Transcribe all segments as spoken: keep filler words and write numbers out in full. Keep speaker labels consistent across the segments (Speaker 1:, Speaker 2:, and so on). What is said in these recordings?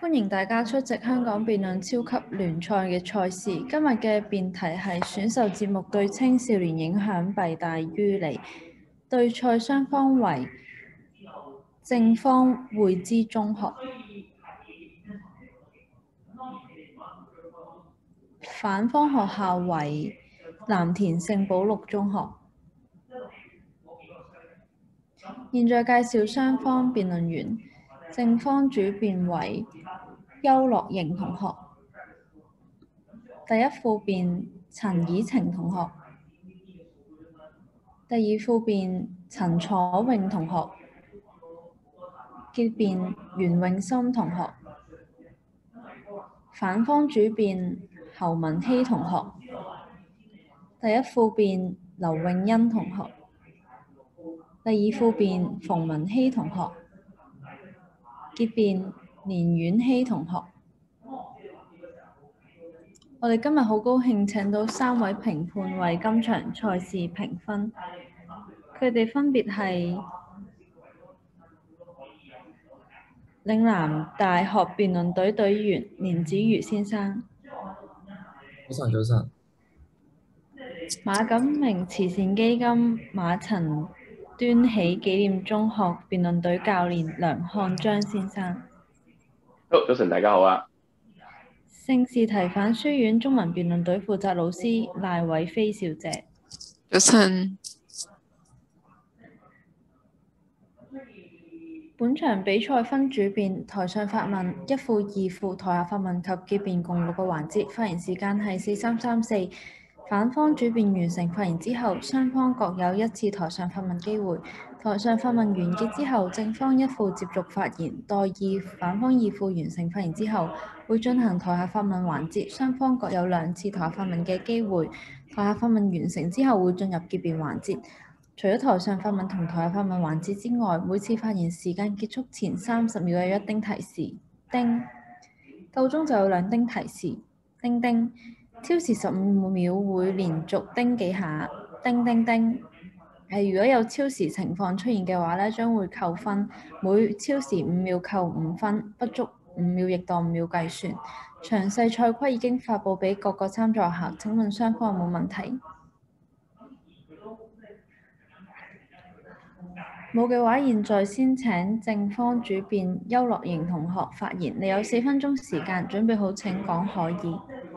Speaker 1: 歡迎大家出席香港辯論超級聯賽嘅賽事。今日嘅辯題係選秀節目對青少年影響弊大於利。對賽雙方為正方匯知中學，反方學校為藍田聖保祿中學。現在介紹雙方辯論員。正方主辯為邱樂瑩同學，第一副辯陳以晴同學，第二副辯陳楚穎同學，結辯袁詠琛同學，反方主辯侯文希同學，第一副辯劉詠欣同學，第二副辯馮文希同學，結辯連婉希同學。我哋今日好高興請到三位評判為今場賽事評分，佢哋分別係嶺南大學辯論隊隊員連子瑜先生，
Speaker 2: 早晨，早晨。
Speaker 1: 馬錦明慈善基金馬陳端喜紀念中學辯論隊教練梁漢章先生。
Speaker 3: 好，早晨，大家好啊！
Speaker 1: 聖士提反書院中文辯論隊負責老師賴偉飛小姐。
Speaker 4: 早晨。
Speaker 1: 本場比賽分主辯、台上發問、一副、二副、台下發問及結辯共六個環節，發言時間係四三三四。反方主辯完成發言之後，雙方各有一次台上發問機會。台上發問完結之後，正方一副接續發言，待二反方二副完成發言之後，會進行台下發問環節，雙方各有兩次台下發問嘅機會。台下發問完成之後，會進入結辯環節。除咗台上發問同台下發問環節之外，每次發言時間結束前三十秒有一叮提示，叮，夠鐘就有兩叮提示，叮叮，超時十五秒會連續叮幾下，叮叮叮。誒，如果有超時情況出現嘅話呢，將會扣分，每超時五秒扣五分，不足五秒亦當五秒計算。詳細賽規已經發布俾各個參賽客，請問雙方有冇問題？冇嘅話，現在先請正方主辯邱樂瑩同學發言。你有四分鐘時間，準備好請講可以。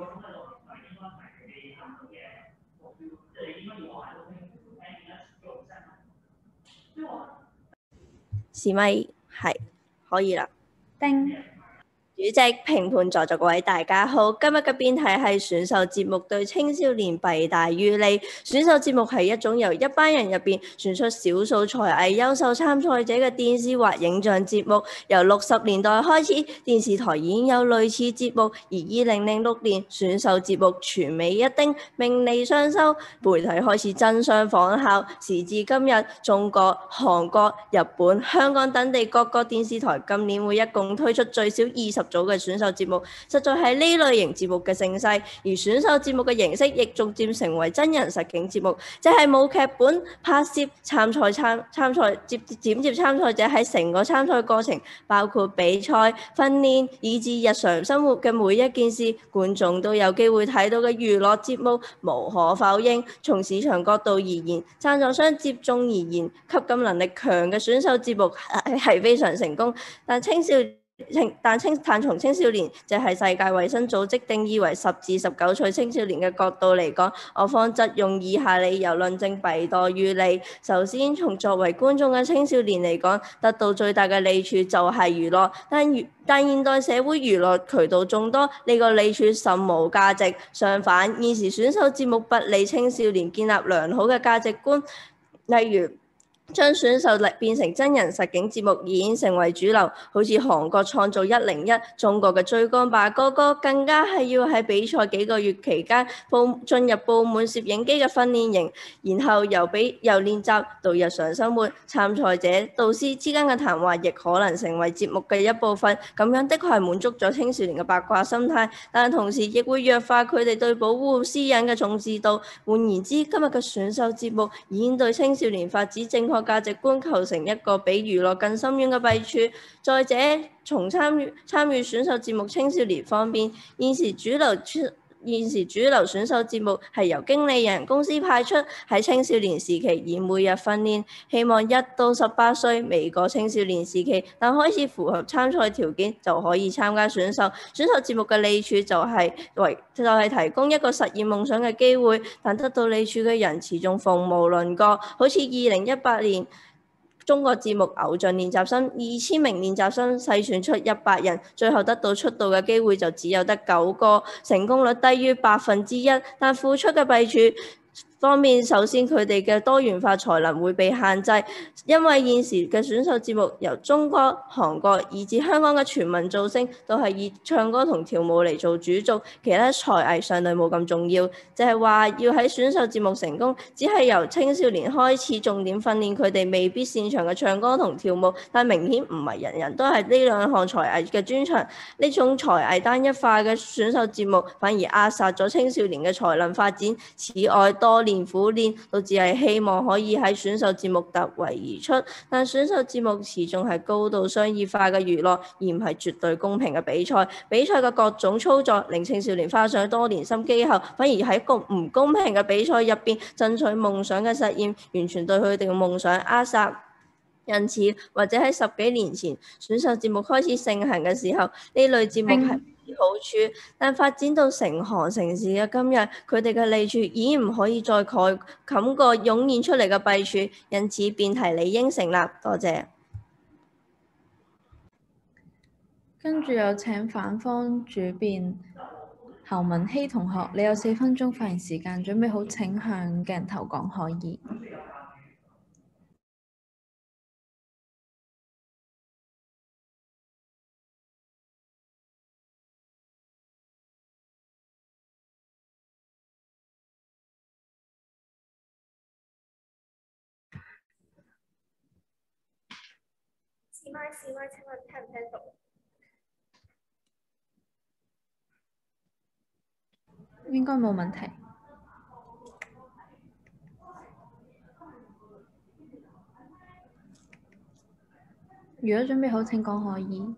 Speaker 5: 是咪？係可以啦。
Speaker 1: 叮。
Speaker 5: 主席、評判在座各位大家好，今日嘅辯題係選秀節目對青少年弊大於利。選秀節目係一種由一班人入邊選出少數才藝優秀參賽者嘅電視或影像節目。由六十年代開始，電視台已經有類似節目，而二零零六年選秀節目全美一叮，名利雙收，媒體開始爭相仿效。時至今日，中國、韓國、日本、香港等地各個電視台今年會一共推出最少二十組嘅選秀節目，實在係呢類型節目嘅盛世。而選秀節目嘅形式亦逐漸成為真人實境節目，即係冇劇本拍攝，參賽參參賽接剪接參賽者喺成個參賽過程，包括比賽、訓練以至日常生活嘅每一件事，觀眾都有機會睇到嘅娛樂節目。無可否認，從市場角度而言，贊助商接踵而言，吸金能力強嘅選秀節目係非常成功，但青少但青但從青少年，即係世界衛生組織定義為十至十九歲青少年嘅角度嚟講，我方則用以下理由論證弊多於利。首先，從作為觀眾嘅青少年嚟講，得到最大嘅利處就係娛樂，但娛但現代社會娛樂渠道眾多，呢、這個利處甚無價值。相反，現時選秀節目不利青少年建立良好嘅價值觀，例如將選秀力變成真人實境節目已經成為主流，好似韓國創造一零一，中國嘅追光吧哥哥更加係要喺比賽幾個月期間報進入布滿攝影機嘅訓練營，然後由比由練習到日常生活，參賽者導師之間嘅談話亦可能成為節目嘅一部分。咁樣的確係滿足咗青少年嘅八卦心態，但同時亦會弱化佢哋對保護私隱嘅重視度。換言之，今日嘅選秀節目已經對青少年發展正確學價值觀構成一個比娛樂更深遠嘅弊處。再者，從參與參與選秀節目青少年方面，現時主流出現時主流選秀節目係由經理人公司派出，喺青少年時期以每日訓練，希望一到十八歲未過青少年時期，但開始符合參賽條件就可以參加選秀。選秀節目嘅利處就係為就係提供一個實現夢想嘅機會，但得到利處嘅人始終鳳毛麟角，好似二零一八年中國節目偶像練習生二千名練習生篩選出一百人，最後得到出道嘅機會就只有得九個，成功率低於百分之一。但付出嘅弊處方面，首先佢哋嘅多元化才能會被限制，因為現時嘅選秀節目由中國、韓國以至香港嘅全民造星都係以唱歌同跳舞嚟做主軸，其他才藝相對冇咁重要。就係話要喺選秀節目成功，只係由青少年開始重點訓練佢哋未必擅長嘅唱歌同跳舞，但明顯唔係人人都係呢兩項才藝嘅專長。呢種才藝單一化嘅選秀節目反而扼殺咗青少年嘅才能發展。此外，多年苦練都只係希望可以喺選秀節目突圍而出，但選秀節目始終係高度商業化嘅娛樂，而唔係絕對公平嘅比賽。比賽嘅各種操作令青少年花上多年心機後，反而喺一個唔公平嘅比賽入邊爭取夢想嘅實現，完全對佢哋嘅夢想扼殺。因此，或者喺十幾年前選秀節目開始盛行嘅時候，呢類節目係好處，但發展到成行成市嘅今日，佢哋嘅利處已經唔可以再蓋冚過湧現出嚟嘅弊處，因此辯題理應成立。多謝。
Speaker 1: 跟住有請反方主辯侯文希同學，你有四分鐘發言時間，準備好請向鏡頭講可以。
Speaker 4: 試麥試麥，請問聽唔聽到？
Speaker 1: 應該冇問題。如果準備好請講可以。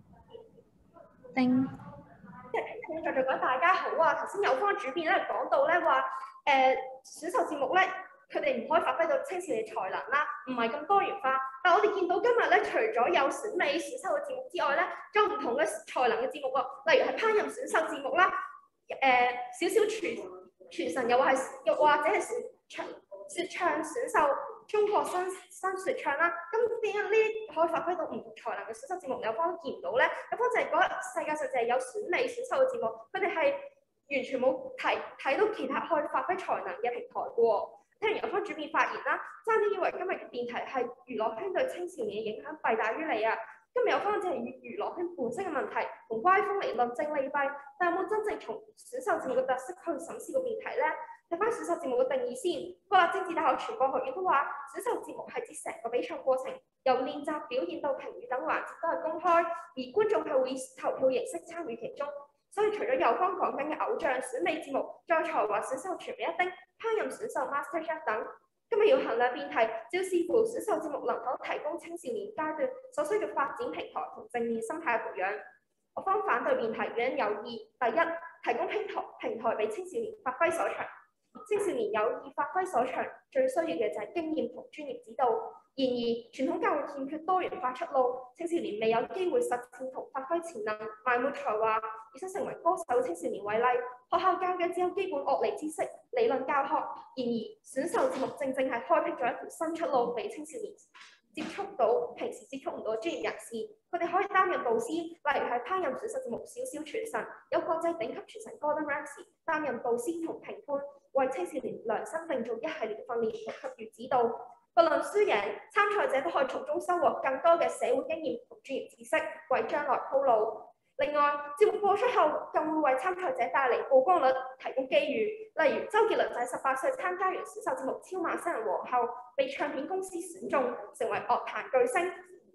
Speaker 1: 叮。
Speaker 4: 即係聽眾在座各位大家好啊！頭先有方主辯咧講到咧話，誒、呃、選秀節目咧，佢哋唔可以發揮到青少年才能啦，唔係咁多元化。但係我哋見到今日咧，除咗有選美選秀嘅節目之外咧，仲有唔同嘅才能嘅節目喎，例如係烹飪選秀節目啦，誒、呃、小小廚廚神又或係又或者係唱説唱選秀中學生新説唱啦。咁點解呢啲可以發揮到唔同才能嘅選秀節目，有方見唔到咧？有方就係覺得世界上就係有選美選秀嘅節目，佢哋係完全冇睇睇到其他可以發揮才能嘅平台嘅喎。聽完有方主辯發言啦，差啲以為今日嘅辯題係娛樂圈對青少年嘅影響弊大於利啊！今日有方只係以娛樂圈本身嘅問題同歪風嚟論證利弊，但有冇真正從選秀節目嘅特色去審視個辯題咧？睇翻選秀節目嘅定義先。國立政治大學傳播學院都話，選秀節目係指成個比賽過程，由練習表演到評語等環節都係公開，而觀眾係會以投票形式參與其中。所以除咗有方講緊嘅偶像選美節目，再才華選秀全美一叮、烹飪選秀 MasterChef 等，今日要衡量辯題，就要視乎選秀節目能否提供青少年階段所需嘅發展平台同正面心態嘅培養。我方反對辯題原因有二：第一，提供平台平台俾青少年發揮所長。青少年有意發揮所長，最需要嘅就係經驗同專業指導。然而，傳統教育欠缺多元化出路，青少年未有機會實踐同發揮潛能，埋沒才華，而想成為歌手青少年為例，學校教嘅只有基本樂理知識、理論教學。然而，選秀節目正正係開闢咗一條新出路俾青少年接觸到平時接觸唔到嘅專業人士，佢哋可以擔任導師，例如係烹飪選秀節目小小廚神，有國際頂級廚神 Gordon Ramsay 擔任導師同評判，為青少年量身定做一系列嘅訓練同給予指導。不論輸贏，參賽者都可以從中收穫更多嘅社會經驗同專業知識，為將來鋪路。另外，節目播出後更會為參賽者帶嚟曝光率，提供機遇。例如，周杰倫在十八歲參加完選秀節目《超馬新人王》後，被唱片公司選中，成為樂壇巨星。而即使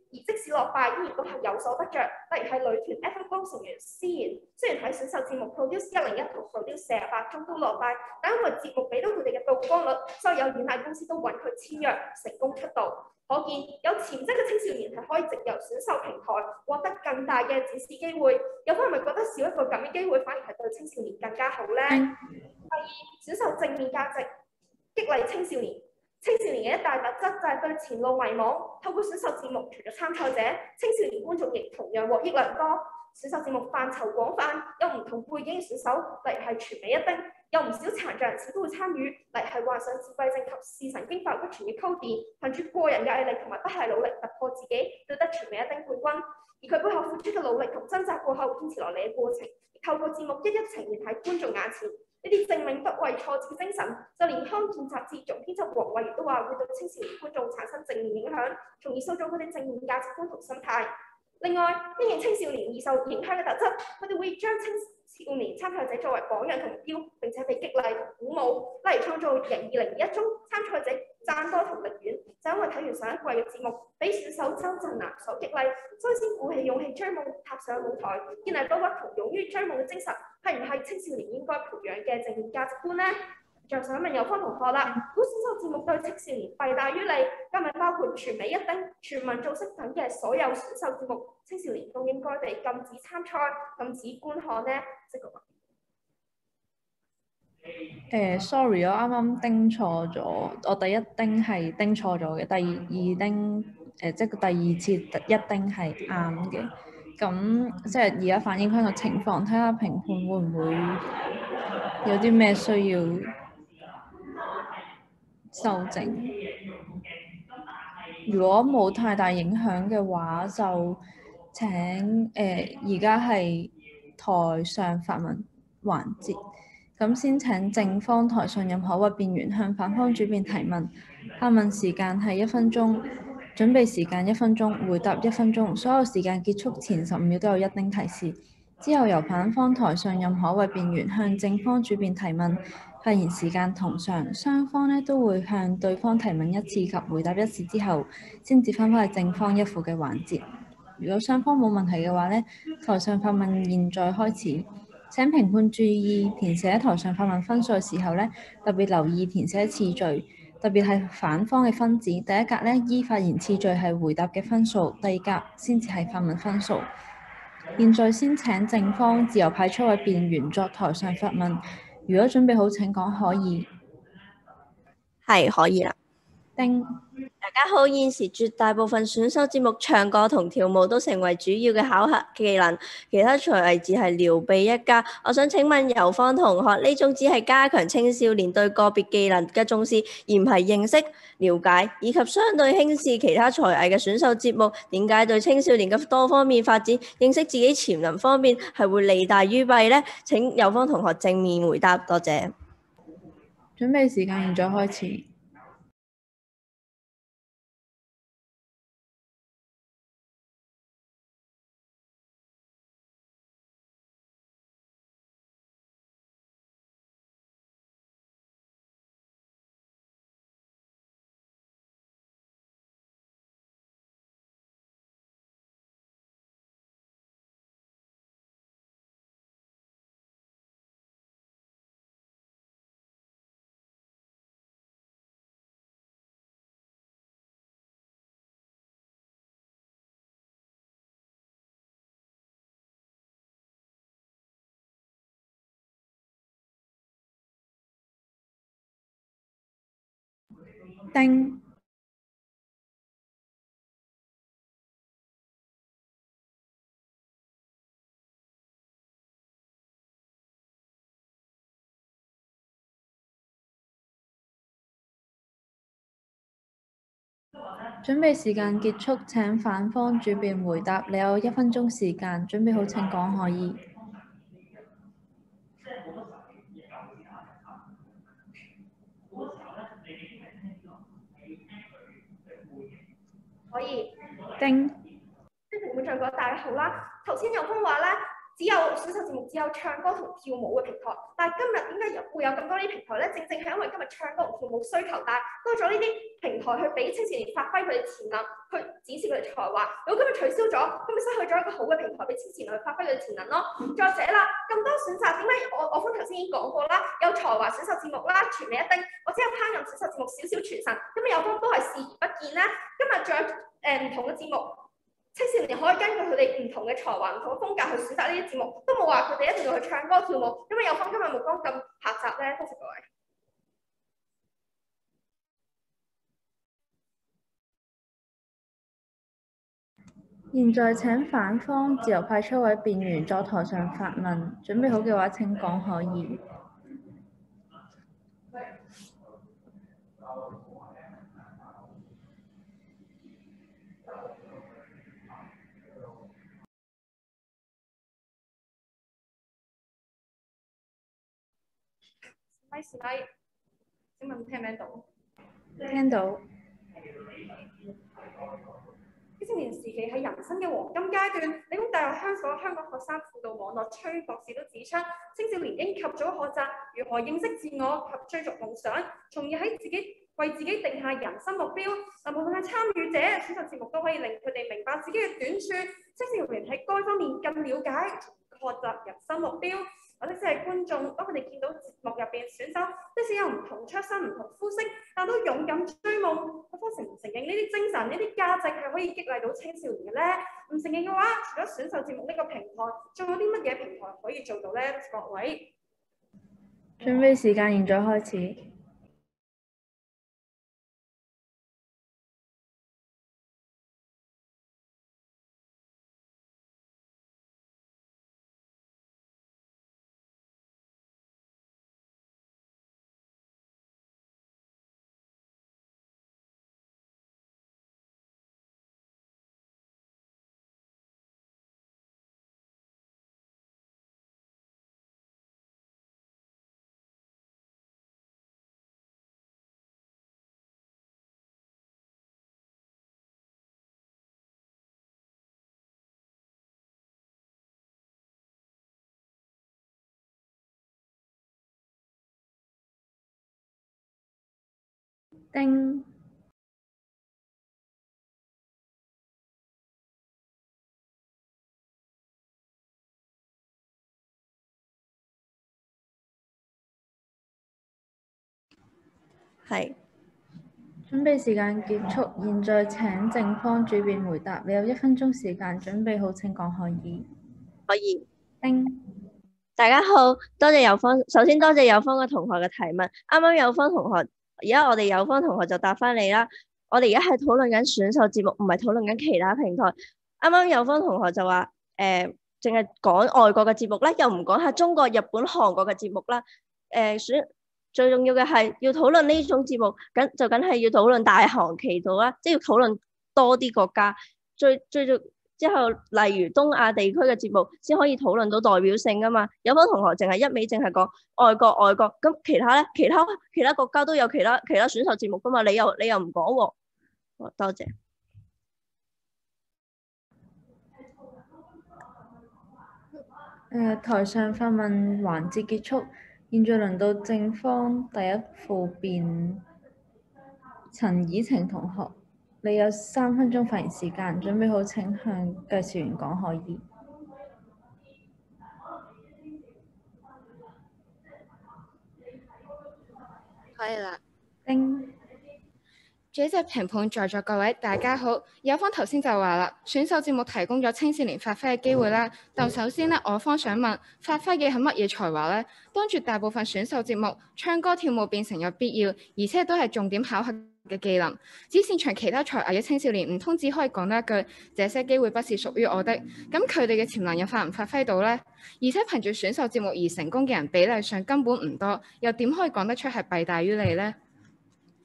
Speaker 4: 使落敗依然都係有所得着。例如係女團 F F 成員思妍，雖然喺選秀節目 Produce 一零一同 Produce 四十八中都落敗，但因為節目俾到佢哋嘅曝光率，所以有演藝公司都揾佢簽約，成功出道。可見有潛質嘅青少年係可以藉由選秀平台獲得更大嘅展示機會。有方係咪覺得少一個咁嘅機會，反而係對青少年更加好呢？
Speaker 1: 嗯、
Speaker 4: 第二，選秀正面價值，激勵青少年。青少年嘅一大特質就係對前路迷茫。透過選秀節目，除咗參賽者，青少年觀眾亦同樣獲益良多。選秀節目範疇廣泛，有唔同背景嘅選手，例如係全美一丁，有唔少殘障人士都會參與，例如係患上自閉症及視神經發育不全嘅 Cody，憑住個人嘅毅力同埋不懈努力突破自己，奪得全美一丁冠軍。而佢背後付出嘅努力同掙扎過後堅持落嚟嘅過程，透過節目一一呈現喺觀眾眼前。呢啲證明不畏挫折嘅精神，就連康健雜誌總編輯黃慧如都話會對青少年觀眾產生正面影響，從而塑造佢哋正面價值觀同心態。另外，因應青少年易受影響嘅特質，佢哋會將青少年參賽者作為榜樣同目標，並且被激勵同鼓舞。例如創造營二零二一中參賽者贊多同力丸，就因為睇完上一季嘅節目，俾選手周震南所激勵，所以先鼓起勇氣追夢，踏上舞台，建立多屈同勇於追夢嘅精神，係唔係青少年應該培養嘅正面價值觀呢？仲想問有方同學啦，估選秀節目對青少年弊大於利，今日包括全美一丁、全民造星等嘅所有選秀節目，青少年都應該被禁止參賽、禁止觀看呢？即個
Speaker 1: 誒，sorry，我啱啱叮錯咗，我第一叮係叮錯咗嘅，第二叮誒，即係第二次一叮係啱嘅。咁即係而家反映翻個情況，睇下評判會唔會有啲咩需要修正。如果冇太大影響嘅話，就請誒而家係台上發問環節。咁先請正方台上任何一位辯員向反方主辯提問，發問時間係一分鐘，準備時間一分鐘，回答一分鐘。所有時間結束前十五秒都有一丁提示。之後由反方台上任何一位辯員向正方主辯提問，發言時間同上，雙方呢都會向對方提問一次及回答一次之後，先至翻返去正方一副嘅環節。如果雙方冇問題嘅話呢，台上發問現在開始。請評判注意填寫台上發問分數嘅時候呢，特別留意填寫次序，特別係反方嘅分子。第一格呢，依發言次序係回答嘅分數，第二格先至係發問分數。現在先請正方自由派出位辯員作台上發問。如果準備好請講可以。
Speaker 5: 係可以啦。
Speaker 1: 叮。
Speaker 5: 大家好，現時絕大部分選秀節目唱歌同跳舞都成為主要嘅考核技能，其他才藝只係撩鼻一家。我想請問游方同學，呢種只係加強青少年對個別技能嘅重視，而唔係認識、了解以及相對輕視其他才藝嘅選秀節目，點解對青少年嘅多方面發展、認識自己潛能方面係會利大於弊呢？請游方同學正面回答，多謝。
Speaker 1: 準備時間現在開始。叮。準備時間結束，請反方主辯回答。你有一分鐘時間，準備好請講可以。
Speaker 4: 可以。
Speaker 1: 叮。
Speaker 4: 評判長講大家好啦，頭先有方話咧， 只有選秀節目只有唱歌同跳舞嘅平台，但係今日點解有會有咁多呢啲平台咧？正正係因為今日唱歌同跳舞需求大，多咗呢啲平台去俾青少年發揮佢哋潛能，去展示佢哋才華。如果今日取消咗，咁咪失去咗一個好嘅平台俾青少年去發揮佢哋潛能咯。再者啦，咁多選擇，點解我我方頭先已經講過啦，有才華選秀節目啦，全美一叮，或者有烹飪選秀節目小小廚神，咁有方都係視而不見咧。今日仲有誒唔、呃、同嘅節目。青少年可以根據佢哋唔同嘅才華、唔同嘅風格去選擇呢啲節目，都冇話佢哋一定要去唱歌跳舞，因為有方今日目光咁狹窄咧。多謝各位。
Speaker 1: 現在請反方自由派出位辯員在台上發問，準備好嘅話請講可以。
Speaker 4: 咪是咪？請問聽唔聽到？
Speaker 1: 聽到。
Speaker 4: 青少年時期係人生嘅黃金階段，理工大學香港香港學生輔導網絡崔博士都指出，青少年應及早學習如何認識自我及追逐夢想，從而喺自己為自己定下人生目標。嗱，無論係參與者，選秀節目都可以令佢哋明白自己嘅短處，青少年喺該方面更了解學習人生目標。或者即係觀眾，當佢哋見到節目入邊選手，即使有唔同出身、唔同膚色，但都勇敢追夢，我方承唔承認呢啲精神、呢啲價值係可以激勵到青少年嘅咧？唔承認嘅話，除咗選秀節目呢個平台，仲有啲乜嘢平台可以做到咧？各位，
Speaker 1: 準備時間現在開始。叮。
Speaker 5: 係。
Speaker 1: 準備時間結束，現在請正方主辯回答。你有一分鐘時間，準備好請講可以。
Speaker 5: 可以。
Speaker 1: 叮。
Speaker 5: 大家好，多謝有方，首先多謝有方嘅同學嘅提問。啱啱有方同學，而家我哋有方同學就答翻你啦。我哋而家係討論緊選秀節目，唔係討論緊其他平台。啱啱有方同學就話，誒，淨係講外國嘅節目啦，又唔講下中國、日本、韓國嘅節目啦。誒、呃，選最重要嘅係要討論呢種節目，咁就梗係要討論大行其道啦，即係要討論多啲國家。最最最之後，例如東亞地區嘅節目，先可以討論到代表性噶嘛。有方同學淨係一味淨係講外國外國，咁其他咧，其他其他國家都有其他其他選秀節目噶嘛，你又你又唔講喎。多謝。
Speaker 1: 誒，台上發問環節結束，現在輪到正方第一副辯陳以晴同學，你有三分鐘發言時間，準備好請向介紹員講可以。
Speaker 6: 可以啦。
Speaker 1: 叮。
Speaker 6: 主席、評判在座各位，大家好。有方頭先就話啦，選秀節目提供咗青少年發揮嘅機會啦。但首先呢，我方想問，發揮嘅係乜嘢才華呢？當住大部分選秀節目，唱歌跳舞變成有必要，而且都係重點考核嘅技能。只擅長其他才藝嘅青少年，唔通只可以講得一句，這些機會不是屬於我的。咁佢哋嘅潛能又發唔發揮到呢？而且憑住選秀節目而成功嘅人比例上根本唔多，又點可以講得出係弊大於利呢？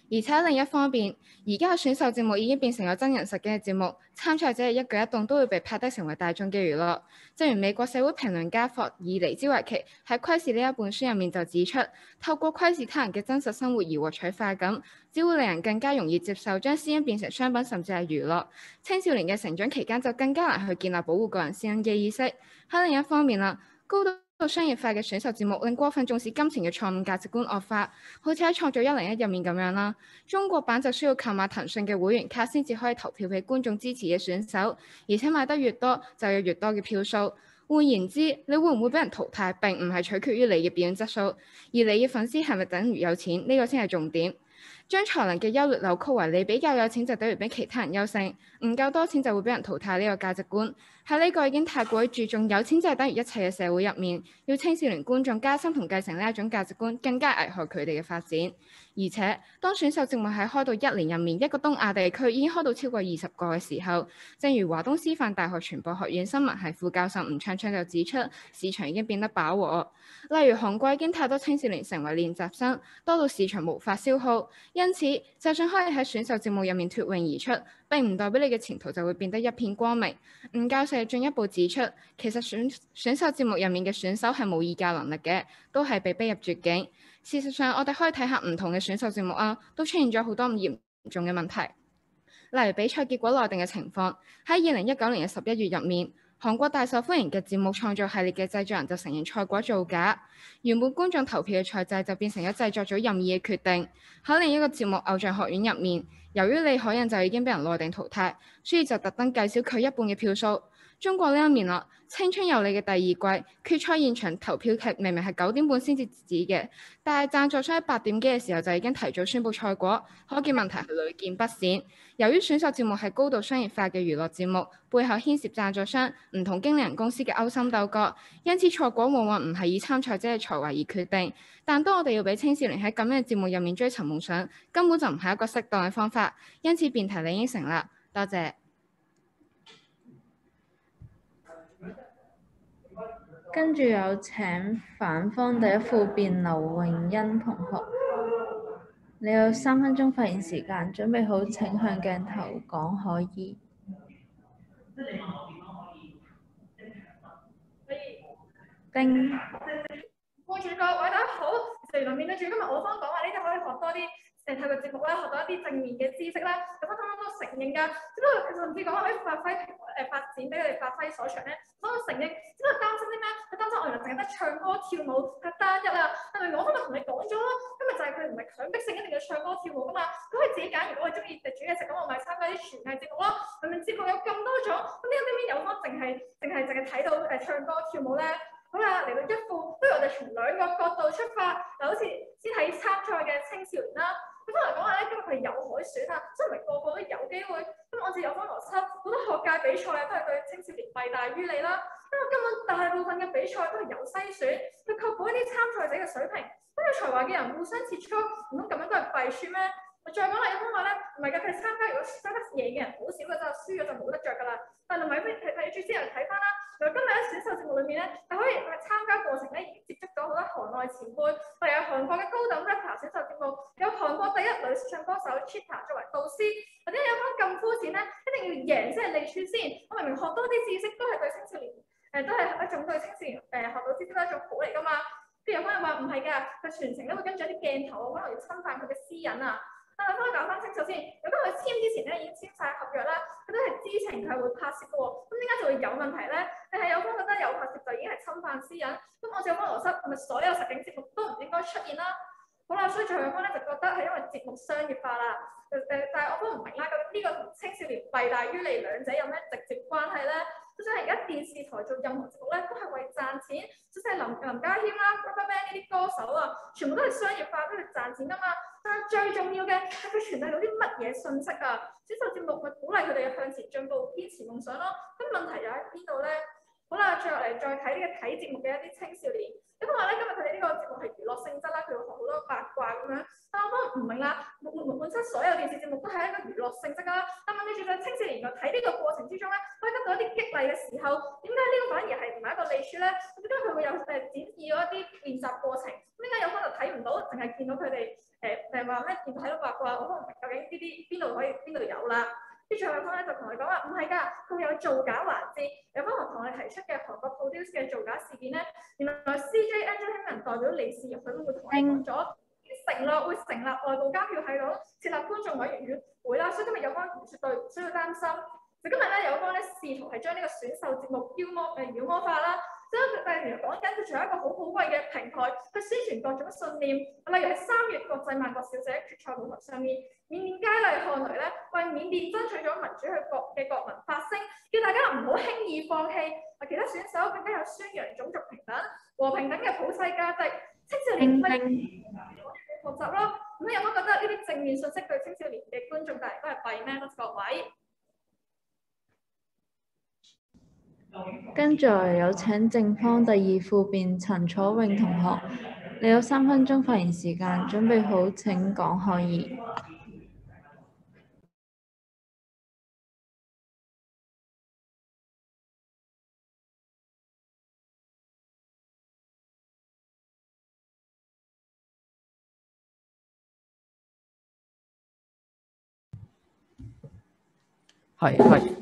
Speaker 6: 而且另一方面，而家嘅選秀節目已經變成咗真人實境嘅節目，參賽者嘅一舉一動都會被拍得成為大眾嘅娛樂。正如美國社會評論家霍爾尼茲維奇喺《窺視》呢一本書入面就指出，透過窺視他人嘅真實生活而獲取快感，只會令人更加容易接受將私隱變成商品，甚至係娛樂。青少年嘅成長期間就更加難去建立保護個人私隱嘅意識。喺另一方面啦，高度商業化嘅選秀節目令過分重視金錢嘅錯誤價值觀惡化，好似喺創造一零一入面咁樣啦。中國版就需要購買騰訊嘅會員卡先至可以投票俾觀眾支持嘅選手，而且買得越多就有越多嘅票數。換言之，你會唔會俾人淘汰並唔係取決於你嘅表演質素，而你嘅粉絲係咪等於有錢，呢個先係重點。將才能嘅優劣扭曲為你比較有錢就等於比其他人優勝，唔夠多錢就會俾人淘汰呢個價值觀，喺呢個已經太過於注重有錢就係等於一切嘅社會入面，要青少年觀眾加深同繼承呢一種價值觀，更加危害佢哋嘅發展。而且當選秀節目喺開到一年入面，一個東亞地區已經開到超過二十個嘅時候，正如華東師範大學傳播學院新聞系副教授吳暢暢就指出，市場已經變得飽和。例如韓國已經太多青少年成為練習生，多到市場無法消耗，因此就算可以喺選秀節目入面脫穎而出，並唔代表你嘅前途就會變得一片光明。吳教授進一步指出，其實選選秀節目入面嘅選手係冇議價能力嘅，都係被逼入絕境。事實上，我哋可以睇下唔同嘅選秀節目啊，都出現咗好多咁嚴重嘅問題。例如比賽結果內定嘅情況，喺二零一九年嘅十一月入面，韓國大受歡迎嘅節目創造系列嘅製作人就承認賽果造假，原本觀眾投票嘅賽制就變成咗製作組任意嘅決定。喺另一個節目《偶像學院》入面，由於李可印就已經俾人內定淘汰，所以就特登計少佢一半嘅票數。中國呢一面啦，《青春有你》嘅第二季決賽現場投票期明明係九點半先至止嘅，但係贊助商喺八點幾嘅時候就已經提早宣佈賽果，可見問題係屢見不鮮。由於選秀節目係高度商業化嘅娛樂節目，背後牽涉贊助商、唔同經理人公司嘅勾心鬥角，因此賽果往往唔係以參賽者嘅才華而決定。但當我哋要俾青少年喺咁樣嘅節目入面追尋夢想，根本就唔係一個適當嘅方法。因此辯題理應成立。多謝。
Speaker 1: 跟住有請反方第一副辯劉泳欣同學，你有三分鐘發言時間，準備好請向鏡頭講可以。丁。
Speaker 4: 副主角，各位大家好，嚟到面對住今日我方講話，你哋可以學多啲。誒透過節目啦，學到一啲正面嘅知識啦，咁我啱啱都承認㗎。只不過甚至講話可以發揮誒發展俾佢哋發揮所長咧，我都承認。只不過擔心啲咩？佢擔心我原來淨係得唱歌跳舞係單一啦。係咪我今日同你講咗咯？今日就係佢唔係強迫性一定要唱歌跳舞㗎嘛，佢可以自己揀。如果我中意誒煮嘢食，咁我咪參加啲廚藝節目咯。明明節目有咁多種，咁點解邊邊有方淨係淨係淨係睇到誒唱歌跳舞咧？好啦，嚟到一副，不如我哋從兩個角度出發，嗱，好似先睇參賽嘅青少年啦。咁翻嚟講下咧，因為佢哋有海選啊，所以唔係個個都有機會。咁按照有方邏輯，好多學界比賽啊，都係對青少年弊大於利啦。因為根本大部分嘅比賽都係有篩選，去確保一啲參賽者嘅水平。咁有才華嘅人互相切磋，唔通咁樣都係弊處咩？再講下有方話咧，唔係㗎，佢哋參加如果參加贏嘅人好少㗎，就輸咗就冇得着㗎啦。但係咪睇睇住之後睇翻啦？今日喺選秀節目裏面咧，係可以喺參加過程咧，已經接觸到好多行內前輩，例如韓國嘅高等 rapper 選秀節目，有韓國第一女唱歌手 Chita 作為導師，或者有翻咁膚淺咧，一定要贏先係利處先。我明明學多啲知識都係對青少年，誒、呃、都係一種對青少年誒、呃、學到知識都係一種好嚟㗎嘛。譬如有翻人話唔係㗎，佢全程都會跟住一啲鏡頭，可能要侵犯佢嘅私隱啊。但係翻去搞翻清楚先，如果佢簽之前咧已經簽晒合約啦，佢都係知情佢係會拍攝嘅喎，咁點解就會有問題咧？定係有方覺得有拍攝就已經係侵犯私隱？咁按照方邏輯，係咪所有實境節目都唔應該出現啦？好啦，所以最後有方咧就覺得係因為節目商業化啦，誒、呃、但係我都唔明啦，究竟呢個同青少年弊大於利兩者有咩直接關係咧？就算係而家電視台做任何節目咧，都係為賺錢，就算係林林家謙啦、RubberBand 呢啲歌手啊，全部都係商業化，都係賺錢㗎嘛。但係最重要嘅係佢傳遞到啲乜嘢信息啊？選秀節目咪鼓勵佢哋向前進步、堅持夢想咯。咁問題又喺邊度咧？好啦，最後嚟再睇呢個睇節目嘅一啲青少年。咁話咧，今日佢哋呢個節目係娛樂性質啦，佢會學好多八卦咁樣。但我都唔明啦，本本身所有電視節目都係一個娛樂性質啦。但問題就係青少年喺睇呢個過程之中咧，可以得到一啲激勵嘅時候，點解呢個反而係唔係一個利處咧？點解佢會有誒展示咗一啲練習過程？點解有可能睇唔到，淨係見到佢哋誒誒話咩？見睇到話嘅話，我可能究竟呢啲邊度可以邊度有啦。跟住有方咧就同佢講話唔係㗎，佢會有造假環節。有方同我哋提出嘅韓國 produce 嘅造假事件咧，原來 C J Angel 興文代表理事入去都會同我哋講咗。承諾會成立內部監票系統，設立觀眾委員會啦，所以今日有關絕對唔需要擔心。就今日咧，有關咧試圖係將呢個選秀節目妖魔誒妖魔化啦，即係但係其實講緊佢仲有一個好寶貴嘅平台去宣傳各種信念，例如喺三月國際萬國小姐決賽舞台上面，緬甸佳麗漢雷咧為緬甸爭取咗民主去國嘅國民發聲，叫大家唔好輕易放棄。其他選手更加有宣揚種族平等、和平等嘅普世價值，青少年咪學習咯。咁你有冇覺得呢啲正面信息對青少年嘅觀眾帶嚟都係弊咩？多謝各位。
Speaker 1: 跟住有請正方第二副辯陳楚穎同學，你有三分鐘發言時間，準備好請講可以。
Speaker 7: 係係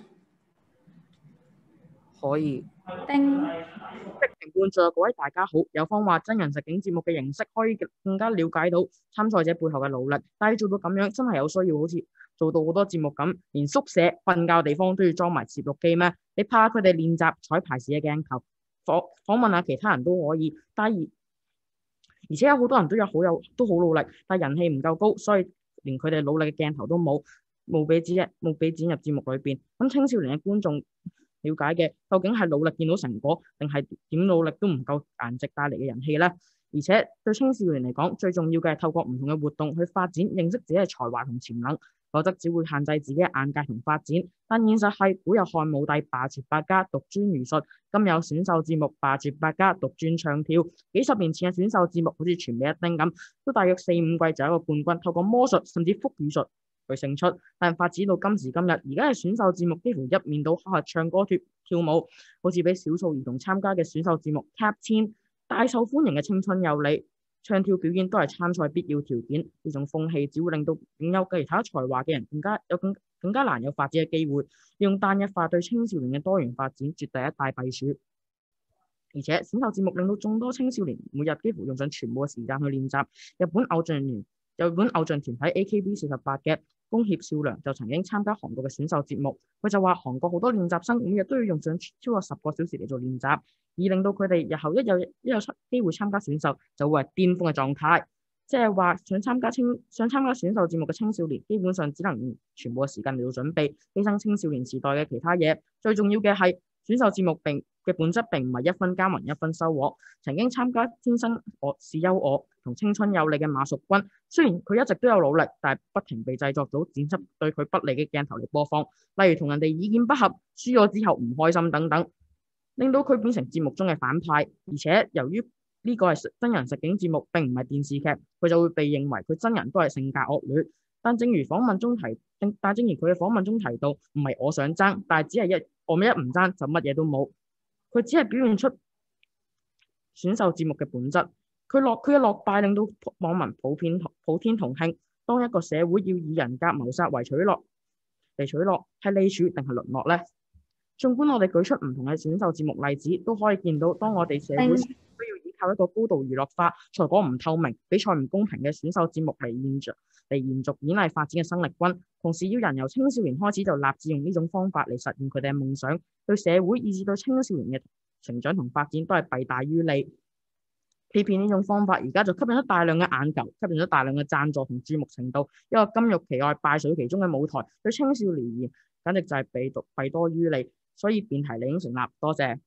Speaker 7: 可以。
Speaker 1: 丁
Speaker 7: 評判在各位大家好，有方話真人實境節目嘅形式可以更加了解到參賽者背後嘅努力，但係做到咁樣真係有需要好似做到好多節目咁，連宿舍瞓覺地方都要裝埋攝錄機咩？你怕佢哋練習彩排時嘅鏡頭，訪訪問下其他人都可以，但係而且有好多人都有好有都好努力，但係人氣唔夠高，所以連佢哋努力嘅鏡頭都冇。冇俾剪入冇俾剪入節目裏邊，咁青少年嘅觀眾了解嘅究竟係努力見到成果，定係點努力都唔夠顏值帶嚟嘅人氣呢？而且對青少年嚟講，最重要嘅係透過唔同嘅活動去發展認識自己嘅才華同潛能，否則只會限制自己嘅眼界同發展。但現實係古有漢武帝罷黜百家，獨尊儒術，今有選秀節目罷黜百家，獨尊唱跳。幾十年前嘅選秀節目好似全美一叮咁，都大約四五季就有一個冠軍，透過魔術甚至腹語術佢勝出，但發展到今時今日，而家嘅選秀節目幾乎一面倒考核唱歌、跳跳舞，好似俾少數兒童參加嘅選秀節目 Tap Team， 大受歡迎嘅青春有理，唱跳表演都係參賽必要條件。呢種風氣只會令到擁有其他才華嘅人更加有更更加難有發展嘅機會。用單一化對青少年嘅多元發展，絕對係一大弊處。而且選秀節目令到眾多青少年每日幾乎用上全部嘅時間去練習。日本偶像團日本偶像團體 A K B 四十八嘅宮脇咲良就曾經參加韓國嘅選秀節目，佢就話韓國好多練習生每日都要用上超過十個小時嚟做練習，而令到佢哋日後一有一有機會參加選秀就會係巔峰嘅狀態。即係話想參加青想參加選秀節目嘅青少年，基本上只能用全部嘅時間嚟做準備，犧牲青少年時代嘅其他嘢。最重要嘅係選秀節目並嘅本質並唔係一分耕耘一分收穫。曾經參加天生我是優我同青春有利嘅馬淑君，雖然佢一直都有努力，但係不停被製作組剪輯對佢不利嘅鏡頭嚟播放，例如同人哋意見不合、輸咗之後唔開心等等，令到佢變成節目中嘅反派。而且由於呢個係真人實境節目，並唔係電視劇，佢就會被認為佢真人都係性格惡劣。但正如訪問中提，但正如佢嘅訪問中提到，唔係我想爭，但係只係一我咪一唔爭就乜嘢都冇。佢只係表現出選秀節目嘅本質。佢落佢嘅落敗令到網民普遍普天同慶。當一個社會要以人格謀殺為取樂嚟取樂，係利處定係淪落呢？縱觀我哋舉出唔同嘅選秀節目例子，都可以見到，當我哋社會需要依靠一個高度娛樂化、賽果唔透明、比賽唔公平嘅選秀節目嚟延續嚟延續演藝發展嘅生力軍，同時要人由青少年開始就立志用呢種方法嚟實現佢哋嘅夢想，對社會以至對青少年嘅成長同發展都係弊大於利。欺騙呢種方法而家就吸引咗大量嘅眼球，吸引咗大量嘅贊助同注目程度，一個金玉其外敗絮其中嘅舞台，對青少年而言簡直就係弊多弊多於利。所以辯題理應成立。多謝。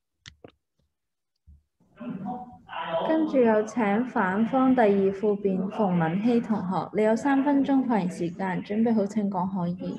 Speaker 1: 跟住有請反方第二副辯馮敏希同學，你有三分鐘發言時間，準備好請講可以。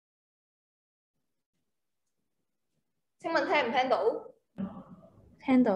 Speaker 4: 請問聽唔聽到？
Speaker 1: 聽到。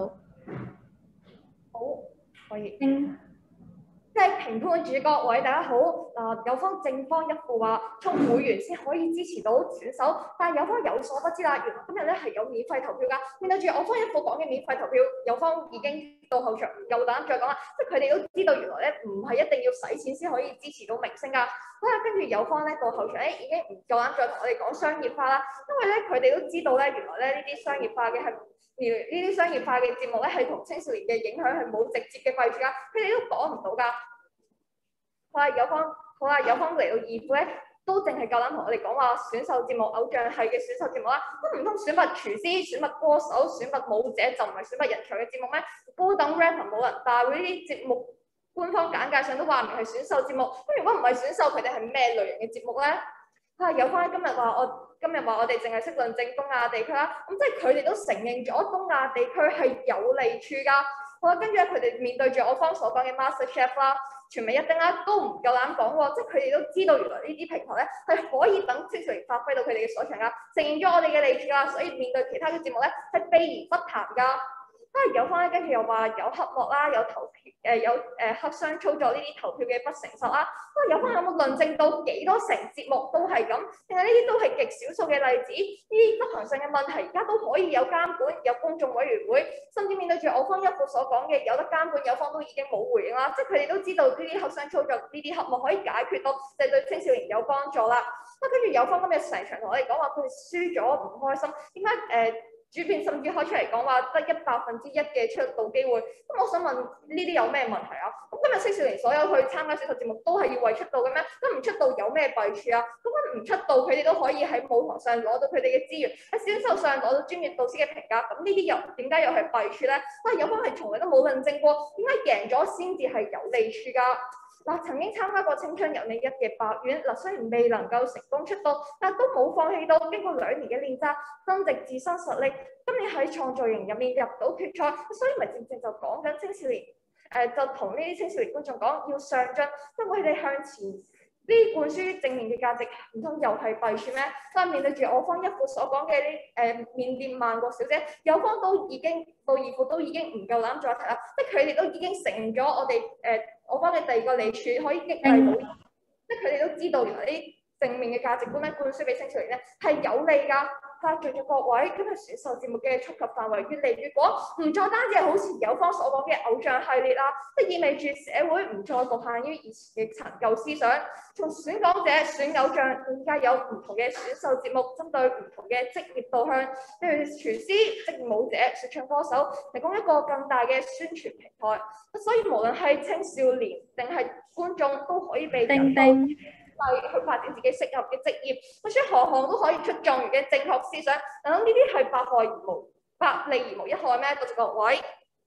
Speaker 4: 好，可以。
Speaker 1: 丁
Speaker 4: 即係評判主角，喂，大家好。嗱、有方正方一副話，充會員先可以支持到選手，但係有方有所不知啦，原來今日咧係有免費投票㗎。面對住我方一副講嘅免費投票，有方已經到後場唔夠膽再講啦，即係佢哋都知道原來咧唔係一定要使錢先可以支持到明星㗎。咁啊，跟住有方咧到後場咧已經唔夠膽再同我哋講商業化啦，因為咧佢哋都知道咧原來咧呢啲商業化嘅係。而呢啲商業化嘅節目咧，係同青少年嘅影響係冇直接嘅弊處㗎，佢哋都講唔到㗎。好啊，有方好啊，有方嚟到二副咧，都淨係夠膽同我哋講話選秀節目、偶像係嘅選秀節目啦，都唔通選拔廚師、選拔歌手、選拔舞者就唔係選拔人才嘅節目咩？高等 rapper 冇人大會呢啲節目，官方簡介上都話明係選秀節目，咁如果唔係選秀，佢哋係咩類型嘅節目咧？啊，有方今日話我。今日話我哋淨係識論證東亞地區啦，咁即係佢哋都承認咗東亞地區係有利處㗎。好啦，跟住咧佢哋面對住我方所講嘅 Master Chef 啦、全民一叮啦，都唔夠膽講喎，即係佢哋都知道原來呢啲平台咧係可以等青少年發揮到佢哋嘅所長㗎，承認咗我哋嘅利處㗎，所以面對其他嘅節目咧係避而不談㗎。啊，有方咧，跟住又話有黑幕啦，有投票，誒、呃、有誒、呃、黑箱操作呢啲投票嘅不誠實啦。啊，有方有冇論證到幾多成節目都係咁？定係呢啲都係極少數嘅例子？呢啲執行上嘅問題，而家都可以有監管，有公眾委員會，甚至面對住我方一副所講嘅有得監管，有方都已經冇回應啦。即係佢哋都知道呢啲黑箱操作，呢啲黑幕可以解決到，就係對青少年有幫助啦。啊，跟住有方今日成場同我哋講話，佢哋輸咗唔開心，點解誒？呃主編甚至開出嚟講話得一百分之一嘅出道機會，咁我想問呢啲有咩問題啊？咁今日青少年所有去參加選秀節目都係要為出道嘅咩？咁唔出道有咩弊處啊？咁樣唔出道佢哋都可以喺舞台上攞到佢哋嘅資源，喺選秀上攞到專業導師嘅評價，咁呢啲又點解又係弊處咧？啊，有方係從來都冇論證過，點解贏咗先至係有利處㗎？嗱，曾經參加過青春有你一嘅白丸，嗱，雖然未能夠成功出道，但都冇放棄到。經過兩年嘅練習，增值自身實力，今年喺創造營入面入到決賽，所以咪正正就講緊青少年，誒、呃、就同呢啲青少年觀眾講要上進，因為佢哋向前呢啲灌輸正面嘅價值，唔通又係弊處咩？但係面對住我方一副所講嘅呢誒緬甸萬國小姐，有方都已經到二副都已經唔夠膽再提啦，即係佢哋都已經承認咗我哋誒。呃我方嘅第二個利處可以激勵到，即係佢哋都知道原來啲正面嘅價值觀咧灌輸俾青少年咧係有利㗎。但係，隨住各位今日選秀節目嘅觸及範圍越嚟越廣，唔再單止係好似有方所講嘅偶像系列啦，即係意味住社會唔再局限於以前嘅陳舊思想，從選港者、選偶像更加有唔同嘅選秀節目，針對唔同嘅職業導向，例如廚師、職業舞者、說唱歌手，提供一個更大嘅宣傳平台。所以無論係青少年定係觀眾都可以被引導去發展自己適合嘅職業，或者行行都可以出狀元嘅正確思想。等呢啲係百害而無百利而無一害咩？多謝各位。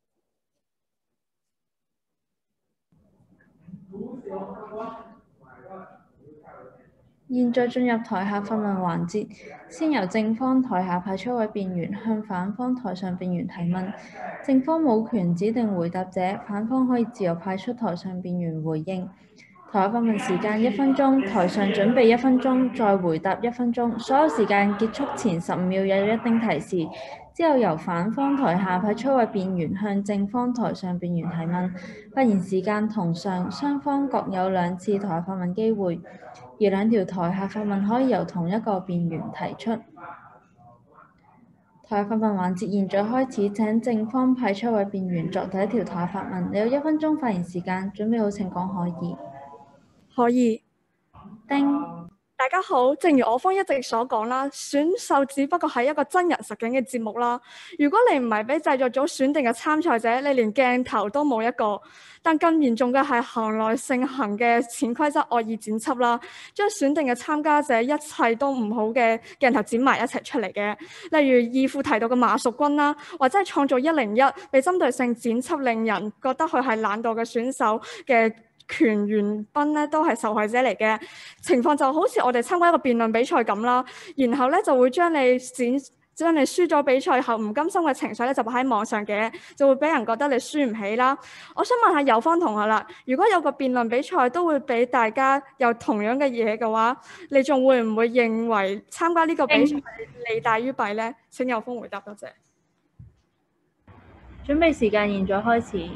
Speaker 1: 現在進入台下發問環節，先由正方台下派出一位辯員向反方台上辯員提問。正方冇權指定回答者，反方可以自由派出台上辯員回應。台下發問時間一分鐘，台上準備一分鐘，再回答一分鐘。所有時間結束前十五秒有一丁提示，之後由反方台下派出一位辯員向正方台上辯員提問。發言時間同上，雙方各有兩次台下發問機會，而兩條台下發問可以由同一個辯員提出。台下發問環節現在開始，請正方派出一位辯員作第一條台下發問。你有一分鐘發言時間，準備好請講可以。
Speaker 8: 可以。
Speaker 1: 丁。
Speaker 8: 大家好，正如我方一直所講啦，選秀只不過係一個真人實景嘅節目啦。如果你唔係俾製作組選定嘅參賽者，你連鏡頭都冇一個。但更嚴重嘅係行內盛行嘅潛規則惡意剪輯啦，將選定嘅參加者一切都唔好嘅鏡頭剪埋一齊出嚟嘅。例如二副提到嘅馬淑君啦，或者係創造一零一被針對性剪輯，令人覺得佢係懶惰嘅選手嘅權元斌咧，都係受害者嚟嘅情況，就好似我哋參加一個辯論比賽咁啦，然後咧就會將你剪將你輸咗比賽後唔甘心嘅情緒咧就擺喺網上嘅，就會俾人覺得你輸唔起啦。我想問下有方同學啦，如果有個辯論比賽都會俾大家有同樣嘅嘢嘅話，你仲會唔會認為參加呢個比賽利大於弊咧？請有方回答，多謝。
Speaker 1: 準備時間現在開始。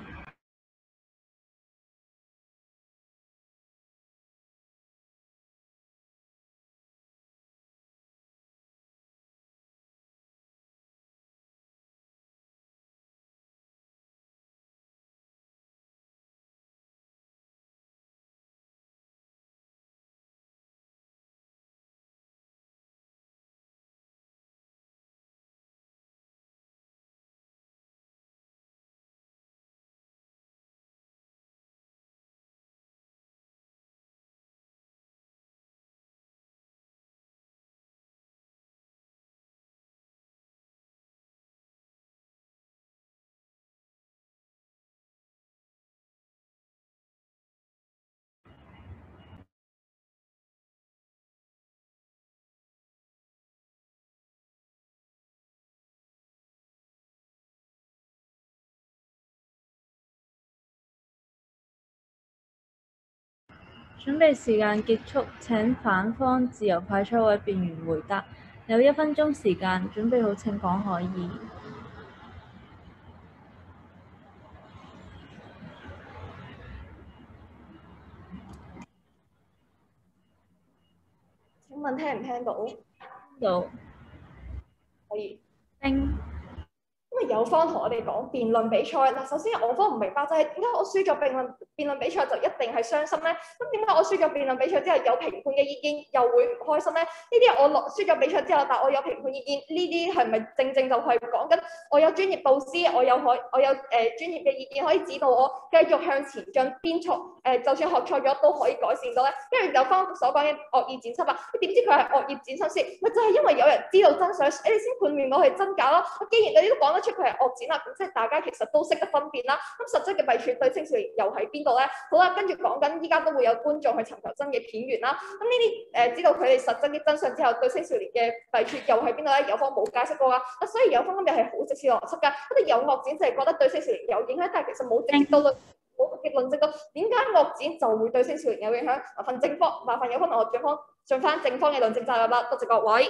Speaker 1: 準備時間結束，請反方自由派出位辯員回答。有一分鐘時間，準備好請講可以。
Speaker 4: 請問聽唔聽到？
Speaker 1: 聽到。
Speaker 4: 可以。
Speaker 1: 叮。
Speaker 4: 因為有方同我哋講辯論比賽嗱，首先我方唔明白就係點解我輸咗辯論辯論比賽就一定係傷心咧？咁點解我輸咗辯論比賽之後有評判嘅意見又會唔開心咧？呢啲我落輸咗比賽之後，但我有評判意見，呢啲係咪正正就係講緊我有專業導師，我有可我有誒、呃、專業嘅意見可以指導我繼續向前進，邊錯誒就算學錯咗都可以改善到咧？跟住有方所講嘅惡意剪輯啊，點知佢係惡意剪輯先？咪就係、是、因為有人知道真相，你哋先判斷到係真假咯。既然你都講得出佢係惡剪啦，咁即係大家其實都識得分辨啦。咁實質嘅弊處對青少年又喺邊度咧？好啦，跟住講緊依家都會有觀眾去尋求真嘅片源啦。咁呢啲誒知道佢哋實質嘅真相之後，對青少年嘅弊處又喺邊度咧？有方冇解釋過啊。所以有方今日係好直接邏輯㗎。我哋有惡剪就係覺得對青少年有影響，但係其實冇直接到論冇直接論證到點解惡剪就會對青少年有影響。麻煩正方，麻煩有方同我盡方盡翻正方嘅論證責任啦。多謝各位。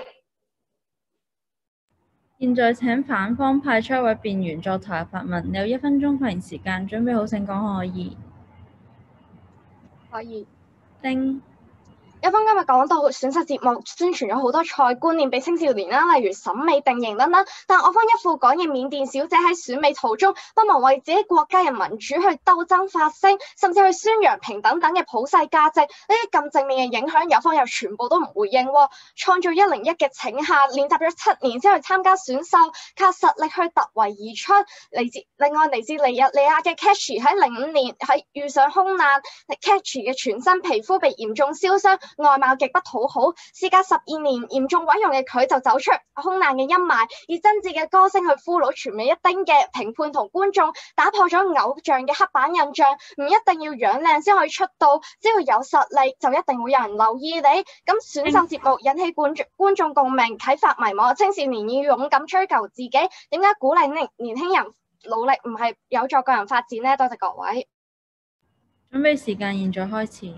Speaker 1: 現在請反方派出一位辯員作台下發問，有一分鐘發言時間，準備好請講可以。
Speaker 9: 可以。
Speaker 1: 叮。
Speaker 9: 一方今日講到選秀節目宣傳咗好多錯觀念俾青少年啦，例如審美定型等等。但我方一副講嘅緬甸小姐喺選美途中不忘為自己國家嘅民主去鬥爭發聲，甚至去宣揚平等等嘅普世價值，呢啲咁正面嘅影響，有方又全部都唔回應。創造一零一嘅請客練習咗七年先去參加選秀，靠實力去突圍而出。嚟自另外嚟自尼日利亞嘅 Catchy 喺零五年喺遇上空難 ，Catchy 嘅全身皮膚被嚴重燒傷。外貌極不討好，事隔十二年嚴重毀容嘅佢就走出空難嘅陰霾，以真摯嘅歌聲去俘虜全美一丁嘅評判同觀眾，打破咗偶像嘅刻板印象。唔一定要樣靚先可以出道，只要有實力就一定會有人留意你。咁選秀節目引起觀眾觀眾共鳴，啟發迷惘，青少年要勇敢追求自己。點解鼓勵年年輕人努力唔係有助個人發展呢？多謝各位。
Speaker 1: 準備時間現在開始。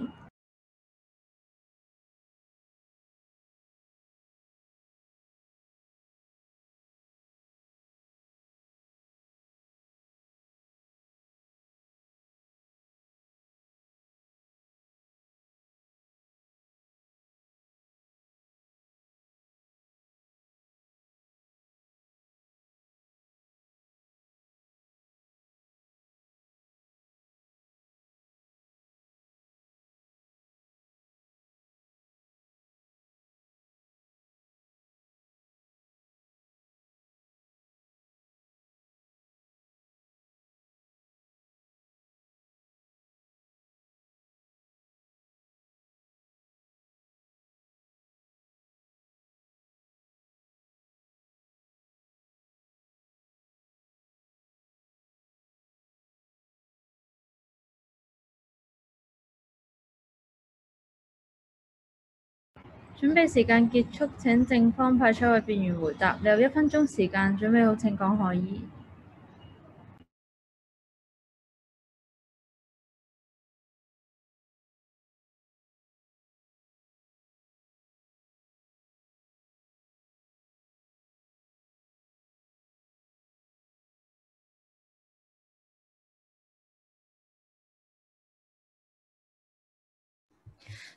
Speaker 1: 準備時間結束，請正方派出一位辯員回答。你有一分鐘時間，準備好請講可以。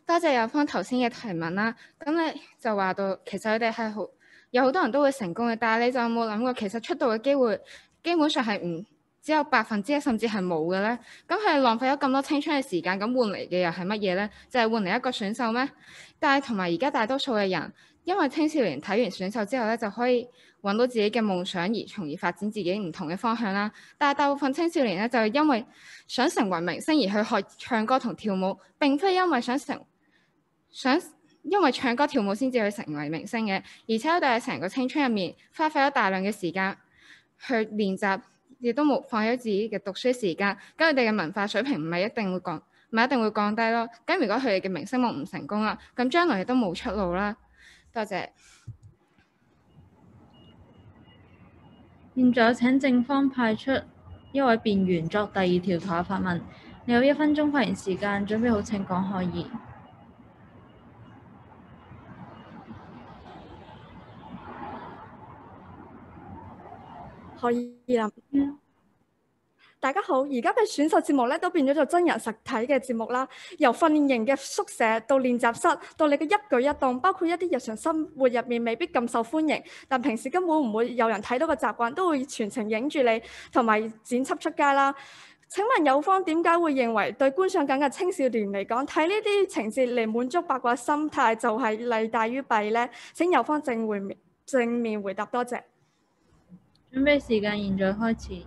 Speaker 6: 多謝有方頭先嘅提問啦。咁你就話到，其實佢哋係好有好多人都會成功嘅，但係你就有冇諗過，其實出道嘅機會基本上係唔只有百分之一，甚至係冇嘅咧？咁係浪費咗咁多青春嘅時間，咁換嚟嘅又係乜嘢咧？就係換嚟一個選秀咩？但係同埋而家大多數嘅人，因為青少年睇完選秀之後咧，就可以揾到自己嘅夢想，而從而發展自己唔同嘅方向啦。但係大部分青少年咧，就係因為想成為明星而去學唱歌同跳舞，並非因為想成想因為唱歌跳舞先至去成為明星嘅，而且佢哋喺成個青春入面花費咗大量嘅時間去練習，亦都冇放棄咗自己嘅讀書時間。咁佢哋嘅文化水平唔係一定會降，唔係一定會降低咯。咁如果佢哋嘅明星夢唔成功啦，咁將來亦都冇出路啦。多謝。
Speaker 1: 現在請正方派出一位辯員作第二條台下發問。你有一分鐘發言時間，準備好請講可以。
Speaker 8: 可以啦。嗯大家好，而家嘅選秀節目咧都變咗做真人實體嘅節目啦。由訓練營嘅宿舍到練習室，到你嘅一舉一動，包括一啲日常生活入面未必咁受歡迎，但平時根本唔會有人睇到嘅習慣，都會全程影住你，同埋剪輯出街啦。請問有方點解會認為對觀賞緊嘅青少年嚟講，睇呢啲情節嚟滿足八卦心態就係利大於弊呢？請有方正回正面回答，多謝。
Speaker 1: 準備時間現在開始。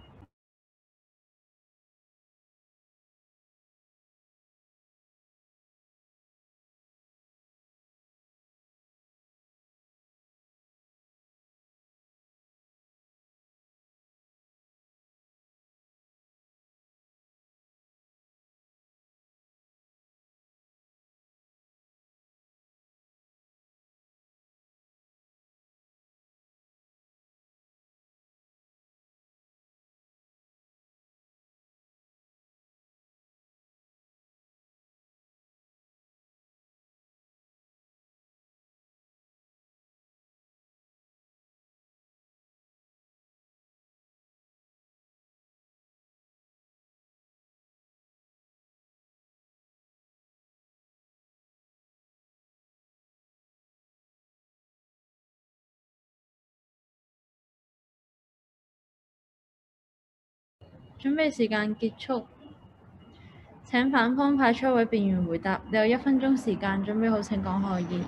Speaker 1: 準備時間結束，請反方派出一位辯員回答。你有一分鐘時間，準備好請講可以。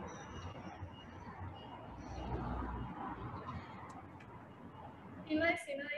Speaker 4: 是咪是咪？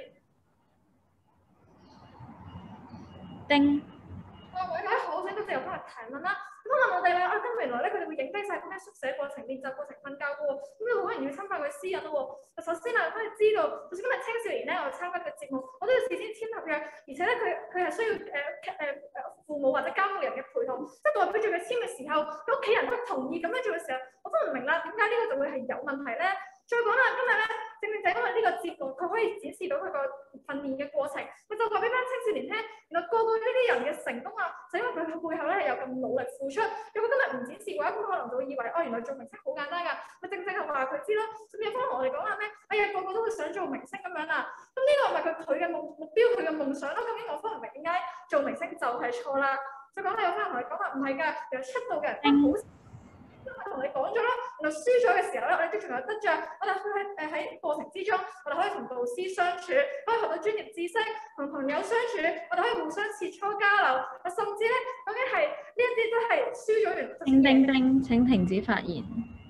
Speaker 1: 叮。
Speaker 4: 各位大家好，請多謝有幫我提問啦。咁問我哋話啊，咁原來咧佢哋會影低晒啲咩宿舍過程、練習過程、瞓覺嘅喎，咁你可能要侵犯佢私隱咯喎。首先啊，我哋知道，就算今日青少年咧，我參加嘅節目，我都要事先簽合約，而且咧佢佢係需要誒誒誒父母或者監護人嘅陪同，即係代表住佢簽嘅時候，佢屋企人都同意咁樣做嘅時候，我真係唔明啦，點解呢個就會係有問題咧？再講啦，今日咧正正就係因為呢個節目，佢可以展示到佢個訓練嘅過程，佢就話俾班青少年聽，原來個個呢啲人嘅成功啊，就因為佢背後咧係有咁努力付出。如果今日唔展示嘅話，咁可能就會以為哦，原來做明星好簡單㗎。佢正正係話佢知咯，甚至有方同我哋講話咩？哎呀，個個都會想做明星咁樣啊。咁呢個係咪佢佢嘅目目標，佢嘅夢想咯？究竟我方唔明點解做明星就係錯啦？再講你有方同你講話唔係㗎，原來出道嘅人都好。因為同你講咗啦，原來輸咗嘅時候咧，我哋都仲有得着。我哋可以誒喺過程之中，我哋可以同導師相處，可以學到專業知識，同朋友相處，我哋可以互相切磋交流。甚至咧，究竟係呢一啲都係輸咗完。
Speaker 1: 叮叮叮！請停止發言。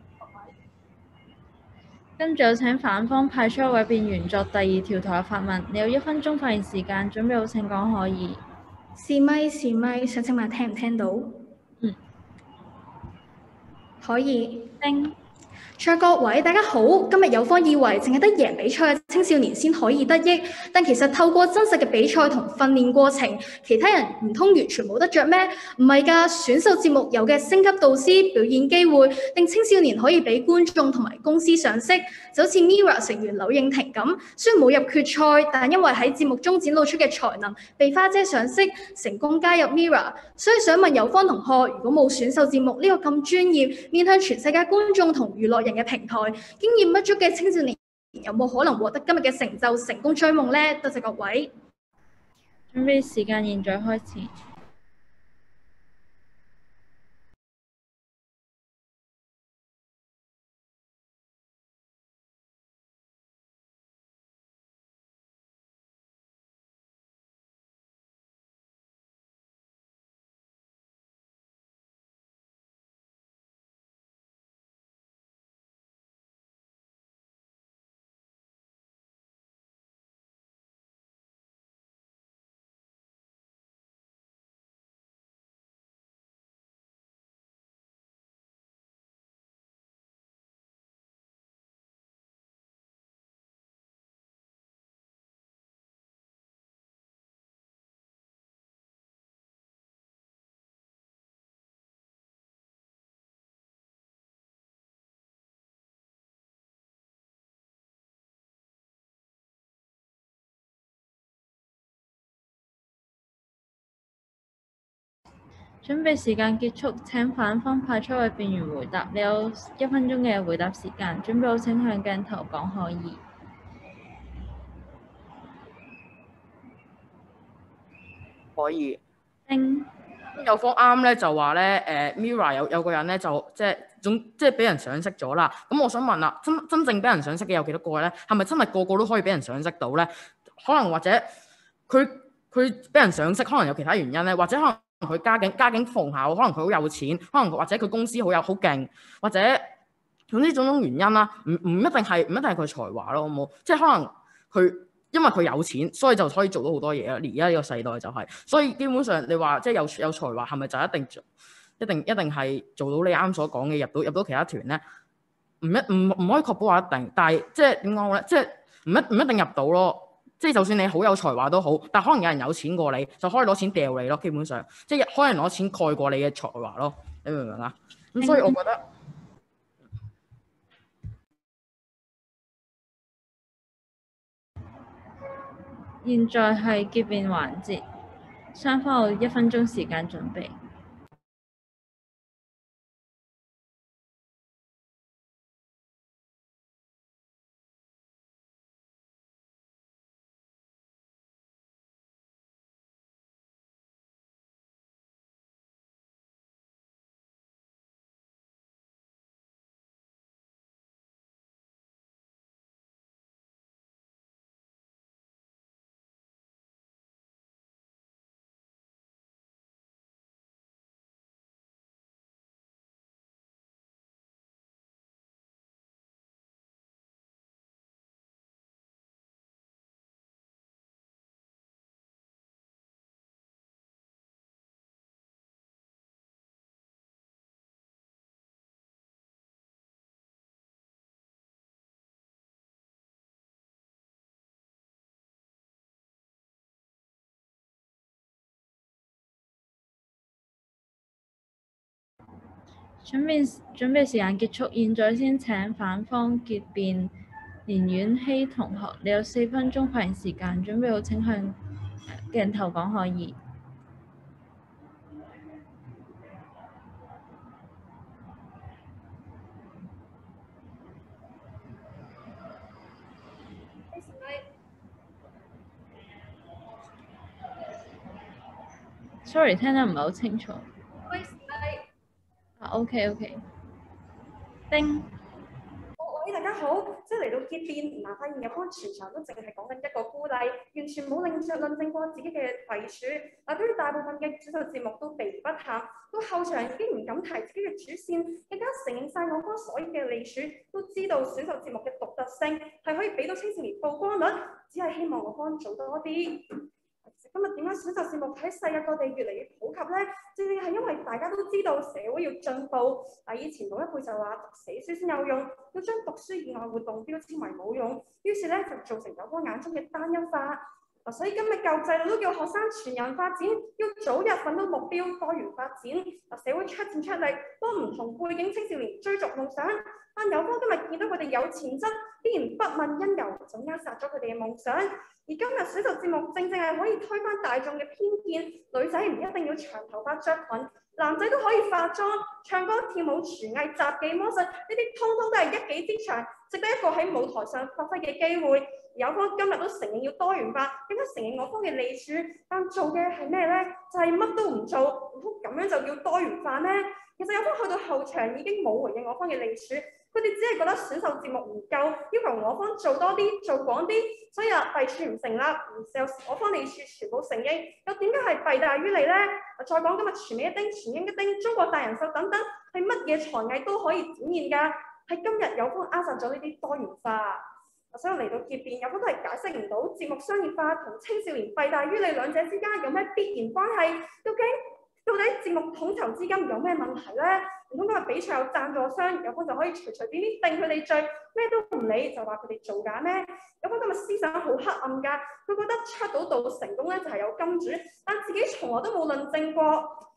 Speaker 1: 跟住有請反方派出一位辯員作第二條台下發問。你有一分鐘發言時間，準備好請講可以。
Speaker 10: 是咪是咪？想請問聽唔聽到？
Speaker 1: 嗯。
Speaker 10: 可以。
Speaker 1: 叮。
Speaker 10: 在各位大家好，今日有方以為淨係得贏比賽嘅青少年先可以得益，但其實透過真實嘅比賽同訓練過程，其他人唔通完全冇得着咩？唔係㗎，選秀節目有嘅升級導師、表演機會，令青少年可以俾觀眾同埋公司賞識，就好似 Mirror 成員柳應廷咁，雖然冇入決賽，但因為喺節目中展露出嘅才能，被花姐賞識，成功加入 Mirror。所以想問有方同學，如果冇選秀節目呢個咁專業、面向全世界觀眾同娛樂人嘅平台，經驗不足嘅青少年有冇可能獲得今日嘅成就、成功追夢呢？多謝各位。
Speaker 1: 準備時間現在開始。 準備時間結束，請反方派出位辯員回答。你有一分鐘嘅回答時間，準備好請向鏡頭講可以。
Speaker 7: 可以。
Speaker 1: 叮。
Speaker 7: 有方啱咧就話咧，誒 Mirror 有有個人咧就即係總即係俾人賞識咗啦。咁我想問啦，真真正俾人賞識嘅有幾多個咧？係咪真係個個都可以俾人賞識到咧？可能或者佢佢俾人賞識，可能有其他原因咧，或者可能佢家境家境豐厚，可能佢好有錢，可能或者佢公司好有好勁，或者總之種種原因啦，唔唔一定係唔一定係佢才華咯，好冇？即係可能佢。因為佢有錢，所以就可以做到好多嘢啦。而家呢個世代就係、是，所以基本上你話即係有有才華，係咪就一定一定一定係做到你啱所講嘅入到入到其他團咧？唔一唔唔可以確保話一定，但係即係點講咧？即係唔一唔一定入到咯。即係就算你好有才華都好，但可能有人有錢過你，就可以攞錢掉你咯。基本上即係可能攞錢蓋過你嘅才華咯。你明唔明啊？咁所以我覺得。
Speaker 1: 現在係結辯環節，雙方有一分鐘時間準備。準備準備時間結束，現在先請反方結辯連婉希同學，你有四分鐘發言時間，準備好請向鏡頭講可以。Sorry， 聽得唔係好清楚。啊 ，OK OK。叮。
Speaker 4: 喂，大家好，即係嚟到結辯，嗱，發現有方全場都淨係講緊一個孤例，完全冇令著論證過自己嘅弊處。嗱，對於大部分嘅選秀節目都避而不談，到後場已經唔敢提自己嘅主線，更加承認晒我方所有嘅利處，都知道選秀節目嘅獨特性係可以俾到青少年曝光率，只係希望我方做多啲。今日點解選秀節目喺世界各地越嚟越普及咧？正正係因為大家都知道社會要進步。嗱，以前老一輩就話讀死書先有用，要將讀書以外活動標籤為冇用，於是咧就造成有方眼中嘅單一化。嗱，所以今日教育制度都叫學生全人發展，要早日揾到目標，多元發展。嗱，社會出戰出力，幫唔同背景青少年追逐夢想。但有方今日見到佢哋有潛質，必然不問因由就扼殺咗佢哋嘅夢想。而今日選秀節目正正係可以推翻大眾嘅偏見，女仔唔一定要長頭髮着裙，男仔都可以化妝、唱歌、跳舞、廚藝、雜技、魔術，呢啲通通都係一技之長，值得一個喺舞台上發揮嘅機會。有方今日都承認要多元化，更加承認我方嘅利處，但做嘅係咩咧？就係、是、乜都唔做，唔通咁樣就叫多元化咩？其實有方去到後場已經冇回應我方嘅利處。佢哋只係覺得選秀節目唔夠，要求我方做多啲、做廣啲，所以啊弊處唔成立，唔就我方利處全部承認，又點解係弊大於利咧？再講今日全美一丁、全英一丁、中國大人秀等等，係乜嘢才藝都可以展現㗎，係今日有方扼殺咗呢啲多元化。所以嚟到結辯，有方都係解釋唔到節目商業化同青少年弊大於利兩者之間有咩必然關係？究竟到底節目統籌資金有咩問題咧？唔通今日比賽有贊助商，有方就可以隨隨便便定佢哋罪，咩都唔理就話佢哋造假咩？有方今日思想好黑暗㗎，佢覺得出到道成功咧就係有金主，但自己從來都冇論證過。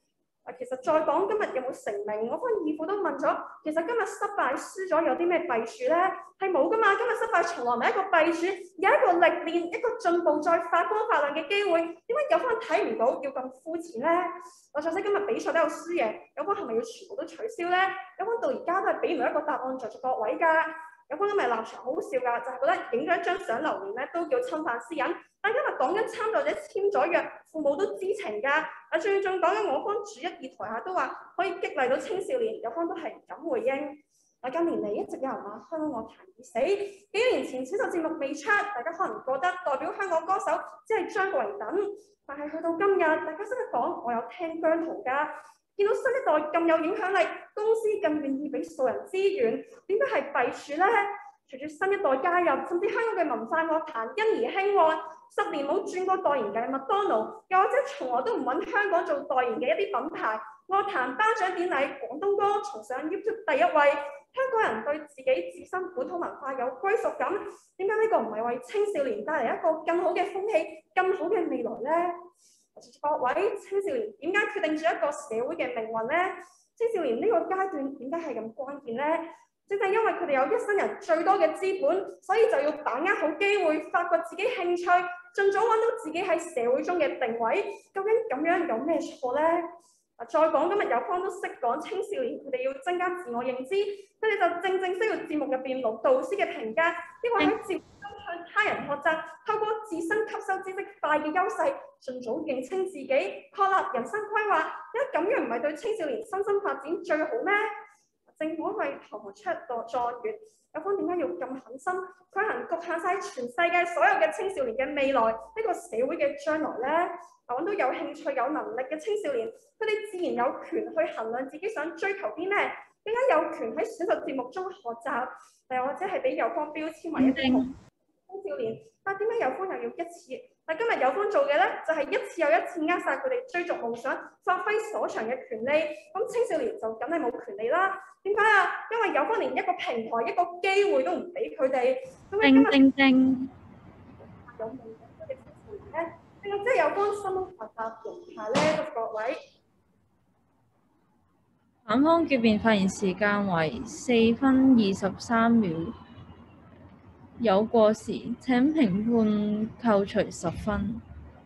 Speaker 4: 其實再講今日有冇成名，我方二副都問咗，其實今日失敗輸咗有啲咩弊處咧？係冇噶嘛，今日失敗從來唔係一個弊處，有一個歷練、一個進步再發光發亮嘅機會。點解有方睇唔到要咁膚淺咧？我想識今日比賽都有輸贏，有方係咪要全部都取消咧？有方到而家都係俾唔到一個答案在座各位㗎。有方今日立場好好笑㗎，就係、是、覺得影咗一張相留念咧都叫侵犯私隱。但今日講緊參賽者簽咗約，父母都知情㗎。啊，最仲講緊我方主一二台下都話可以激勵到青少年，有方都係唔敢回應。啊，近年嚟一直有人話香港樂壇已死。幾年前選秀節目未出，大家可能覺得代表香港歌手只係張國榮等，但係去到今日，大家識得講，我有聽姜濤㗎。見到新一代咁有影響力，公司更願意俾素人資源，點解係弊處咧？隨住新一代加入，甚至香港嘅文化樂壇因而興旺。十年冇轉過代言嘅麥當勞，又或者從來都唔揾香港做代言嘅一啲品牌。樂壇頒獎典禮，廣東歌重上 YouTube 第一位。香港人對自己自身本土文化有歸屬感，點解呢個唔係為青少年帶嚟一個更好嘅風氣、更好嘅未來咧？各位青少年點解決定住一個社會嘅命運咧？青少年呢個階段點解係咁關鍵咧？正正因為佢哋有一生人最多嘅資本，所以就要把握好機會，發掘自己興趣，盡早揾到自己喺社會中嘅定位。究竟咁樣有咩錯咧？再講今日有方都識講青少年，佢哋要增加自我認知，佢哋就正正需要節目入邊老導師嘅評價，因為喺節目中向他人學習，透過自身吸收知識快嘅優勢，盡早認清自己，確立人生規劃。因為咁樣唔係對青少年身心發展最好咩？政府為堂堂出一個狀元，有方點解要咁狠心？佢係局限晒全世界所有嘅青少年嘅未來，呢、這個社會嘅將來咧，揾到有興趣、有能力嘅青少年，佢哋自然有權去衡量自己想追求啲咩，點解有權喺選秀節目中學習，又或者係俾有方標籤為一啲青少年？但點解有方又要一次？但今日有方做嘅咧，就係、是、一次又一次扼殺佢哋追逐夢想、發揮所長嘅權利。咁青少年就梗係冇權利啦。點解啊？因為有方連一個平台、一個機會都唔俾佢哋。
Speaker 1: 叮叮叮。
Speaker 4: 有夢想嘅青少年咧，定係即係有方心中發達容下咧？各位。
Speaker 1: 反方結辯發言時間為四分二十三秒。有過時請評判扣除十分。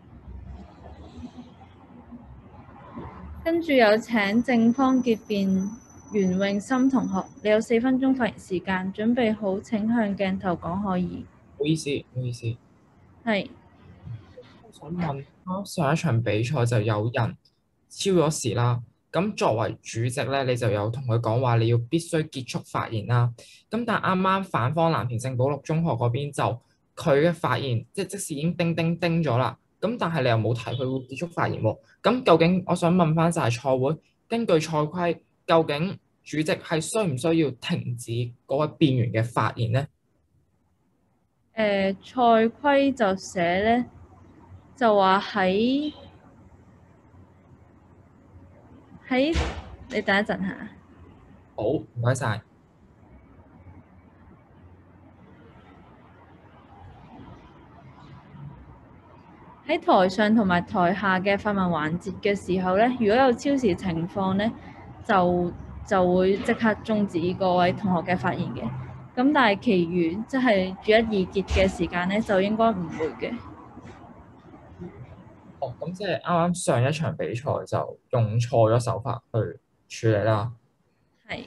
Speaker 1: 跟住有請正方結辯袁詠琛同學，你有四分鐘發言時間，準備好請向鏡頭講可以。
Speaker 2: 唔好意思，唔好意思。
Speaker 1: 係。
Speaker 2: 我想問，上一場比賽就有人超咗時啦。咁作為主席咧，你就有同佢講話，你要必須結束發言啦。咁但啱啱反方藍田聖保祿中學嗰邊就佢嘅發言，即係即使已經叮叮叮咗啦。咁但係你又冇提佢會結束發言喎。咁究竟我想問翻就係賽會根據賽規，究竟主席係需唔需要停止嗰位辯員嘅發言咧？
Speaker 1: 誒、呃，賽規就寫咧，就話喺。喺你等一陣嚇。
Speaker 2: 好，唔該晒。
Speaker 1: 喺台上同埋台下嘅發問環節嘅時候咧，如果有超時情況咧，就就會即刻終止各位同學嘅發言嘅。咁但係其餘即係主一二節嘅時間咧，就應該唔會嘅。
Speaker 2: 哦，咁即係啱啱上一場比賽就用錯咗手法去處理啦。
Speaker 1: 係。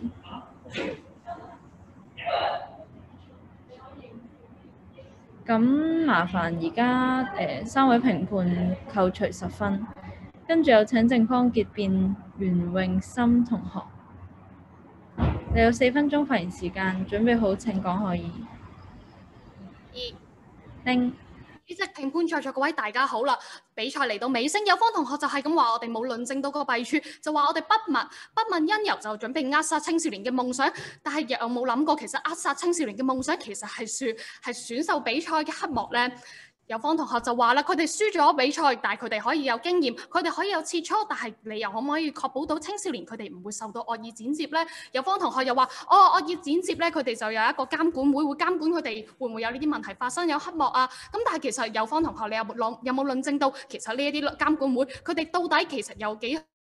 Speaker 1: 咁麻煩而家誒三位評判扣除十分，跟住有請正方結辯袁詠琛同學，你有四分鐘發言時間，準備好請講可以。
Speaker 10: 二。
Speaker 1: 叮。
Speaker 10: 主席、評判在座各位大家好啦，比賽嚟到尾聲，有方同學就係咁話我哋冇論證到個弊處，就話我哋不問不問因由就準備扼殺青少年嘅夢想，但係又有冇諗過其實扼殺青少年嘅夢想其實係選係選秀比賽嘅黑幕呢？有方同學就話啦，佢哋輸咗比賽，但係佢哋可以有經驗，佢哋可以有切磋，但係你又可唔可以確保到青少年佢哋唔會受到惡意剪接呢？有方同學又話，哦，惡意剪接咧，佢哋就有一個監管會，會監管佢哋會唔會有呢啲問題發生，有黑幕啊？咁但係其實有方同學你有冇論有冇論證到，其實呢一啲監管會佢哋到底其實有幾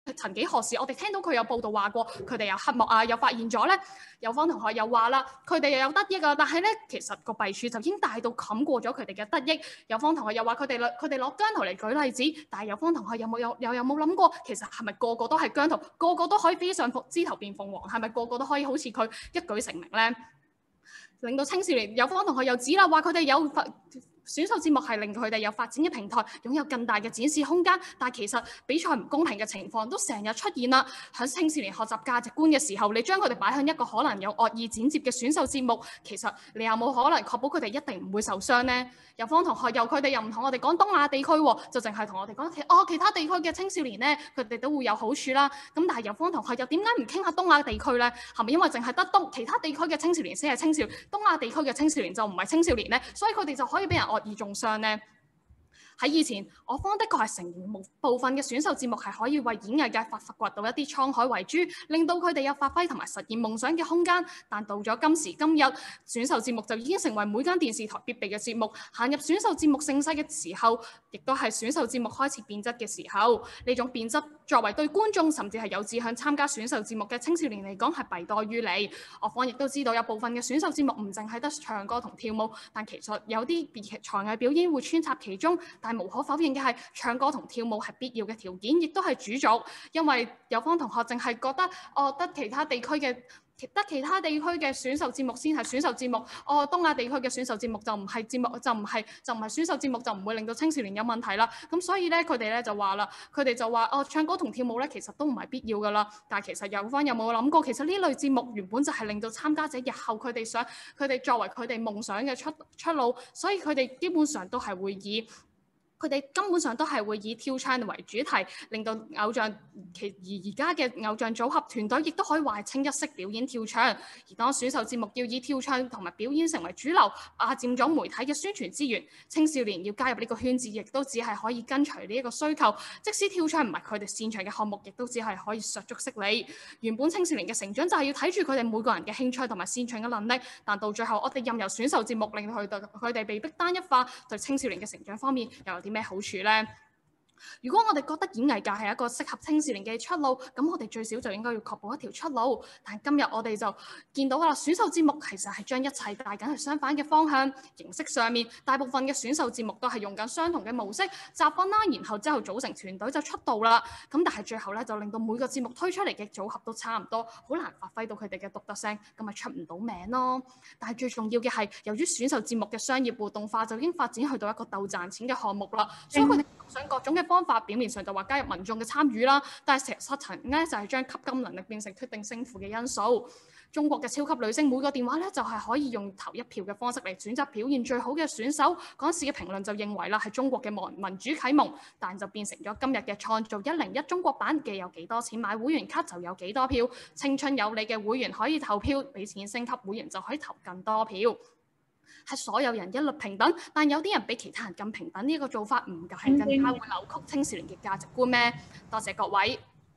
Speaker 11: 曾幾何時，我哋聽到佢有報道話過，佢哋有黑幕啊，又發現咗咧，有方同學又話啦，佢哋又有得益啊，但係咧，其實個弊處就已經大到冚過咗佢哋嘅得益。有方同學又話佢哋佢哋攞姜濤嚟舉例子，但係有方同學有冇有又有冇諗過，其實係咪個個都係姜濤，個個都可以飛上枝頭變鳳凰，係咪個個都可以好似佢一舉成名咧？令到青少年有方同學又指啦，話佢哋有選秀節目係令佢哋有發展嘅平台，擁有更大嘅展示空間，但係其實比賽唔公平嘅情況都成日出現啦。喺青少年學習價值觀嘅時候，你將佢哋擺向一個可能有惡意剪接嘅選秀節目，其實你有冇可能確保佢哋一定唔會受傷呢？有方同學又佢哋又唔同我哋講東亞地區喎，就淨係同我哋講其哦其他地區嘅青少年呢，佢哋都會有好處啦。咁但係有方同學又點解唔傾下東亞地區呢？係咪因為淨係得東其他地區嘅青少年先係青少年，東亞地區嘅青少年就唔係青少年呢？所以佢哋就可以俾人惡意中傷呢？喺以前，我方的確係承認部分嘅選秀節目係可以為演藝界發發掘到一啲滄海遺珠，令到佢哋有發揮同埋實現夢想嘅空間。但到咗今時今日，選秀節目就已經成為每間電視台必備嘅節目。行入選秀節目盛世嘅時候，亦都係選秀節目開始變質嘅時候。呢種變質作為對觀眾甚至係有志向參加選秀節目嘅青少年嚟講係弊多於利。我方亦都知道有部分嘅選秀節目唔淨係得唱歌同跳舞，但其實有啲別劇才藝表演會穿插其中。但無可否認嘅係，唱歌同跳舞係必要嘅條件，亦都係主軸。因為有方同學淨係覺得，哦，得其他地區嘅得其他地區嘅選秀節目先係選秀節目，哦，東亞地區嘅選秀節目就唔係節目，就唔係就唔係選秀節目，就唔會令到青少年有問題啦。咁所以咧，佢哋咧就話啦，佢哋就話，哦，唱歌同跳舞咧其實都唔係必要噶啦。但係其實有方有冇諗過，其實呢類節目原本就係令到參加者日後佢哋想佢哋作為佢哋夢想嘅出出路，所以佢哋基本上都係會以。佢哋根本上都係會以跳唱為主題，令到偶像其而而家嘅偶像組合團隊亦都可以話係清一色表演跳唱。而當選秀節目要以跳唱同埋表演成為主流，霸佔咗媒體嘅宣傳資源，青少年要加入呢個圈子，亦都只係可以跟隨呢一個需求。即使跳唱唔係佢哋擅長嘅項目，亦都只係可以削足適履。原本青少年嘅成長就係要睇住佢哋每個人嘅興趣同埋擅長嘅能力，但到最後我哋任由選秀節目令到佢哋佢哋被逼單一化，對青少年嘅成長方面又有啲咩好處呢？如果我哋覺得演藝界係一個適合青少年嘅出路，咁我哋最少就應該要確保一條出路。但今日我哋就見到啦，選秀節目其實係將一切帶緊去相反嘅方向。形式上面，大部分嘅選秀節目都係用緊相同嘅模式集訓啦，然後之後組成團隊就出道啦。咁但係最後咧就令到每個節目推出嚟嘅組合都差唔多，好難發揮到佢哋嘅獨特性，咁咪出唔到名咯。但係最重要嘅係，由於選秀節目嘅商業活動化就已經發展去到一個鬥賺錢嘅項目啦，所以佢哋想各種嘅方法，表面上就話加入民眾嘅參與啦，但係實質咧就係將吸金能力變成決定勝負嘅因素。中國嘅超級女星每個電話咧就係可以用投一票嘅方式嚟選擇表現最好嘅選手。嗰時嘅評論就認為啦係中國嘅民民主啟蒙，但就變成咗今日嘅創造一零一中國版，既有幾多錢買會員卡就有幾多票。青春有你嘅會員可以投票，俾錢升級會員就可以投更多票。係所有人一律平等，但有啲人比其他人更平等，呢、這個做法唔係更加會扭曲青少年嘅價值觀咩？多謝各位。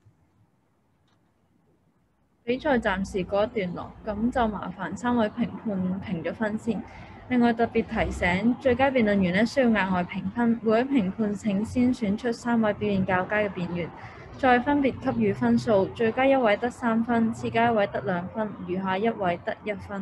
Speaker 1: 比賽暫時告一段落，咁就麻煩三位評判評咗分先。另外特別提醒，最佳辯論員咧需要額外評分，每位評判請先選出三位表現較佳嘅辯員，再分別給予分數。最佳一位得三分，次佳一位得兩分，餘下一位得一分。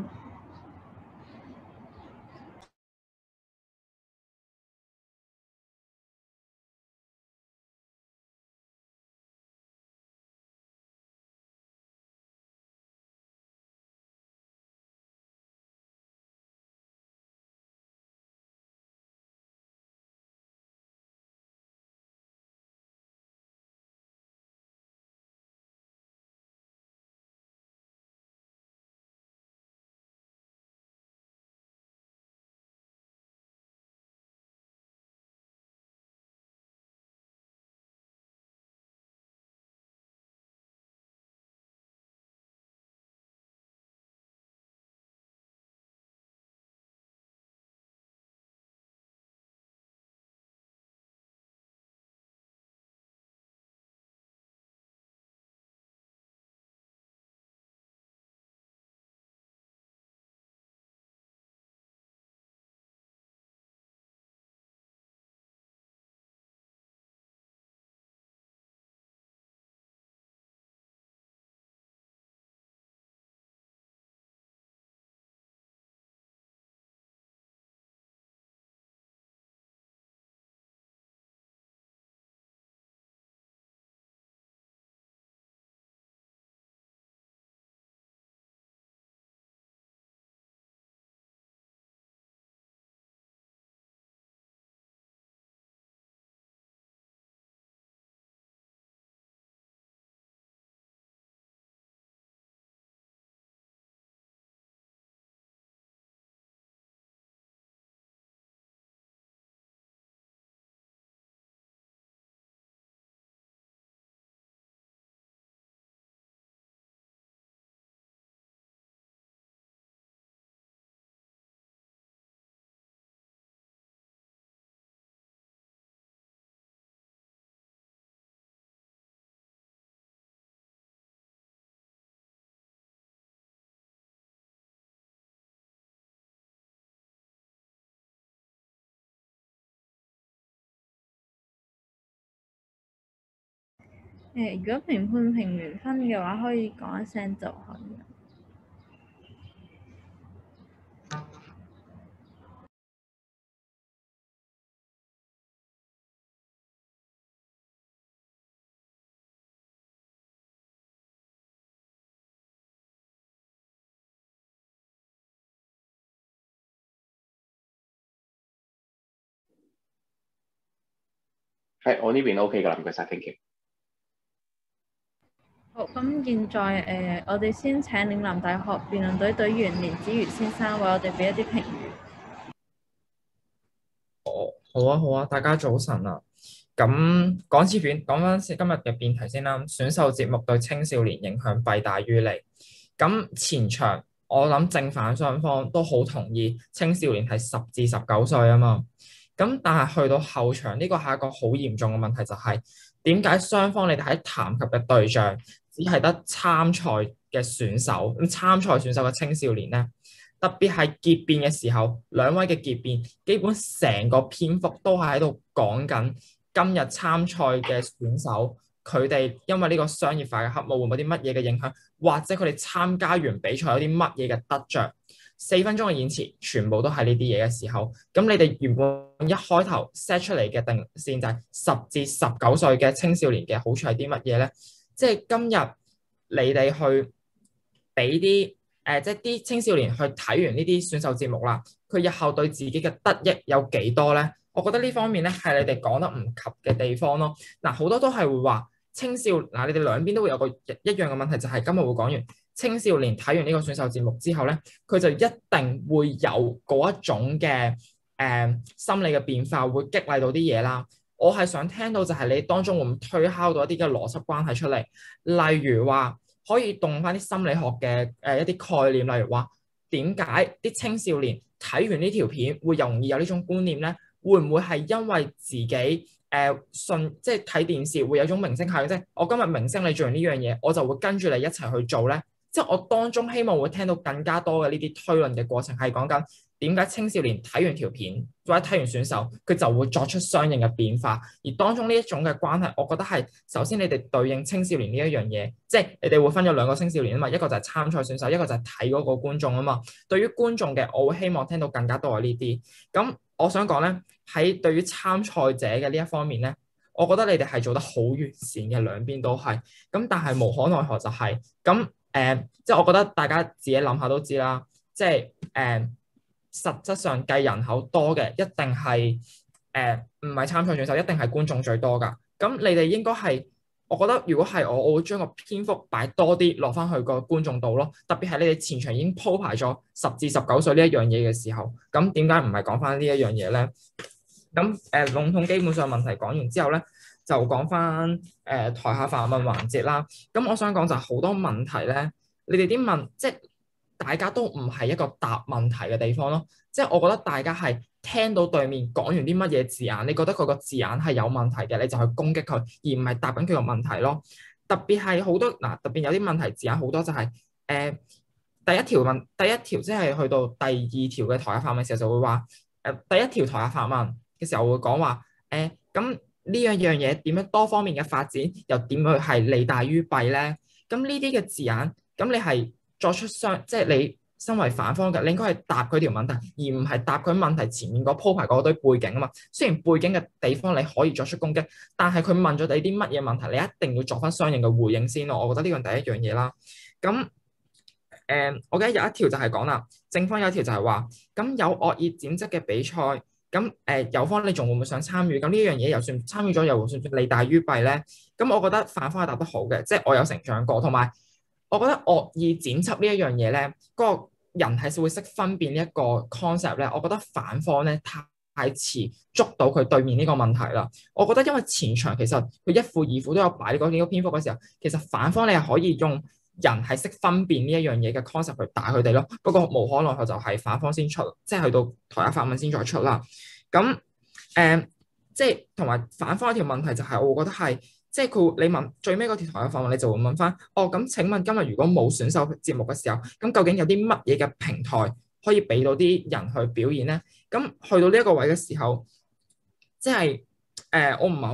Speaker 1: 誒，如果評判評完分嘅話，可以講一聲就可以啦。
Speaker 3: 係我呢邊 OK 㗎啦，唔該晒 thank you。
Speaker 1: 好，咁現在誒、呃，我哋先請嶺南大學辯論隊隊員連子瑜先生為我哋俾一啲評語。
Speaker 2: 好啊，好啊，大家早晨啊！咁講次片，講翻今日嘅辯題先啦。選秀節目對青少年影響弊大於利。咁前場我諗正反雙方都好同意，青少年係十至十九歲啊嘛。咁但係去到後場呢個係一個好嚴重嘅問題，就係點解雙方你哋喺談及嘅對象只係得參賽嘅選手，咁參賽選手嘅青少年咧？特別係結辯嘅時候，兩位嘅結辯基本成個篇幅都係喺度講緊今日參賽嘅選手，佢哋因為呢個商業化嘅黑幕會唔會有啲乜嘢嘅影響，或者佢哋參加完比賽有啲乜嘢嘅得着。四分鐘嘅演詞全部都係呢啲嘢嘅時候，咁你哋原本一開頭 set 出嚟嘅定線就係十至十九歲嘅青少年嘅好處係啲乜嘢咧？即係今日你哋去俾啲。誒、呃，即係啲青少年去睇完呢啲選秀節目啦，佢日後對自己嘅得益有幾多咧？我覺得呢方面咧係你哋講得唔及嘅地方咯。嗱、呃，好多都係會話青少嗱、呃，你哋兩邊都會有個一一樣嘅問題，就係、是、今日會講完青少年睇完呢個選秀節目之後咧，佢就一定會有嗰一種嘅誒、呃、心理嘅變化，會激勵到啲嘢啦。我係想聽到就係你當中會唔會推敲到一啲嘅邏輯關係出嚟，例如話。可以動翻啲心理學嘅誒一啲概念，例如話點解啲青少年睇完呢條片會容易有呢種觀念咧？會唔會係因為自己誒、呃、信即係睇電視會有種明星效應，即係我今日明星你做完呢樣嘢，我就會跟住你一齊去做咧？即係我當中希望會聽到更加多嘅呢啲推論嘅過程，係講緊點解青少年睇完條片或者睇完選手，佢就會作出相應嘅變化。而當中呢一種嘅關係，我覺得係首先你哋對應青少年呢一樣嘢，即係你哋會分咗兩個青少年啊嘛，一個就係參賽選手，一個就係睇嗰個觀眾啊嘛。對於觀眾嘅，我會希望聽到更加多嘅呢啲。咁我想講咧，喺對於參賽者嘅呢一方面咧，我覺得你哋係做得好完善嘅，兩邊都係。咁但係無可奈何就係咁。誒、呃，即係我覺得大家自己諗下都知啦，即係誒、呃，實質上計人口多嘅一定係誒，唔係參賽選手，一定係觀眾最多㗎。咁你哋應該係，我覺得如果係我，我會將個篇幅擺多啲落翻去個觀眾度咯。特別係你哋前場已經鋪排咗十至十九歲呢一樣嘢嘅時候，咁點解唔係講翻呢一樣嘢咧？咁誒、呃，籠統基本上問題講完之後咧，就講翻誒台下發問環節啦。咁我想講就係好多問題咧，你哋啲問即係大家都唔係一個答問題嘅地方咯。即係我覺得大家係聽到對面講完啲乜嘢字眼，你覺得佢個字眼係有問題嘅，你就去攻擊佢，而唔係答緊佢個問題咯。特別係好多嗱，特別有啲問題字眼好多就係、是、誒、呃、第一條問第一條即係去到第二條嘅台下發問嘅時候就會話誒、呃、第一條台下發問嘅時候會講話誒咁。呃呢樣樣嘢點樣多方面嘅發展，又點去係利大於弊咧？咁呢啲嘅字眼，咁你係作出相，即係你身為反方嘅，你應該係答佢條問題，而唔係答佢問題前面嗰鋪排嗰堆背景啊嘛。雖然背景嘅地方你可以作出攻擊，但係佢問咗你啲乜嘢問題，你一定要作翻相應嘅回應先咯。我覺得呢樣第一樣嘢啦。咁誒、呃，我記得有一條就係講啦，正方有一條就係話，咁有惡意剪輯嘅比賽。咁誒有方你仲會唔會想參與？咁呢樣嘢又算參與咗，又算唔算利大於弊咧？咁我覺得反方係答得好嘅，即係我有成長過，同埋我覺得惡意剪輯呢一樣嘢咧，嗰個人係會識分辨呢一個 concept 咧。我覺得反方咧太遲捉到佢對面呢個問題啦。我覺得因為前場其實佢一副二副都有擺嗰幾個篇幅嘅時候，其實反方你係可以用人係識分辨呢一樣嘢嘅 concept 去打佢哋咯。不過無可奈何就係反方先出，即係去到台下發問先再出啦。咁誒、呃，即係同埋反方一條問題就係，我會覺得係，即係佢你問最尾嗰條台下發問，你就會問翻，哦咁請問今日如果冇選秀節目嘅時候，咁究竟有啲乜嘢嘅平台可以俾到啲人去表演咧？咁去到呢一個位嘅時候，即係誒、呃、我唔係好，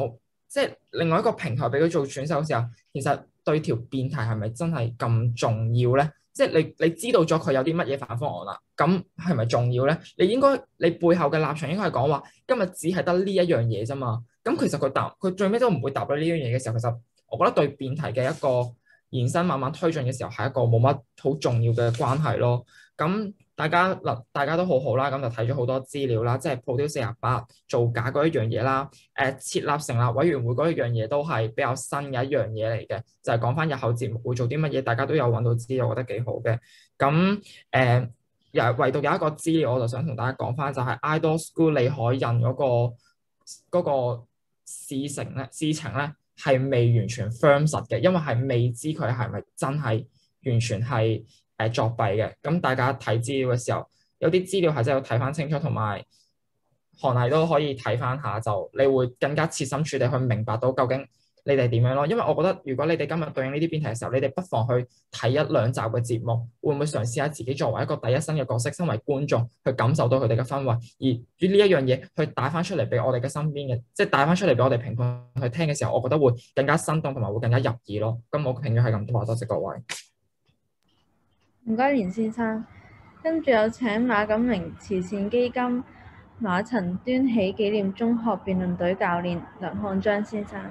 Speaker 2: 即係另外一個平台俾佢做選手嘅時候，其實對條辯題係咪真係咁重要咧？即係你你知道咗佢有啲乜嘢反方案啦，咁係咪重要咧？你應該你背後嘅立場應該係講話，今日只係得呢一樣嘢啫嘛。咁其實佢答佢最尾都唔會答到呢樣嘢嘅時候，其實我覺得對辯題嘅一個延伸慢慢推進嘅時候係一個冇乜好重要嘅關係咯。咁大家嗱，大家都好好啦，咁就睇咗好多資料啦，即係 Pro 四十八造假嗰一樣嘢啦，誒設立成立委員會嗰一樣嘢都係比較新嘅一樣嘢嚟嘅，就係講翻日後節目會做啲乜嘢，大家都有揾到資料，我覺得幾好嘅。咁誒又唯獨有一個資料，我就想同大家講翻，就係 Idol School 李海印嗰個嗰個事情咧，事情咧係未完全 firm 實嘅，因為係未知佢係咪真係完全係誒作弊嘅。咁大家睇資料嘅時候，有啲資料係真係要睇翻清楚，同埋韓藝都可以睇翻下，就你會更加切身處地去明白到究竟你哋點樣咯。因為我覺得如果你哋今日對應呢啲辯題嘅時候，你哋不妨去睇一兩集嘅節目，會唔會嘗試下自己作為一個第一身嘅角色，身為觀眾去感受到佢哋嘅氛圍，而呢一樣嘢去帶翻出嚟俾我哋嘅身邊嘅，即係帶翻出嚟俾我哋評判去聽嘅時候，我覺得會更加生動同埋會更加入耳咯。咁我嘅評語係咁多，多謝各位。
Speaker 1: 唔該，連先生。跟住有請馬錦明慈善基金馬陳端喜紀念中學辯論隊教練梁漢章先生。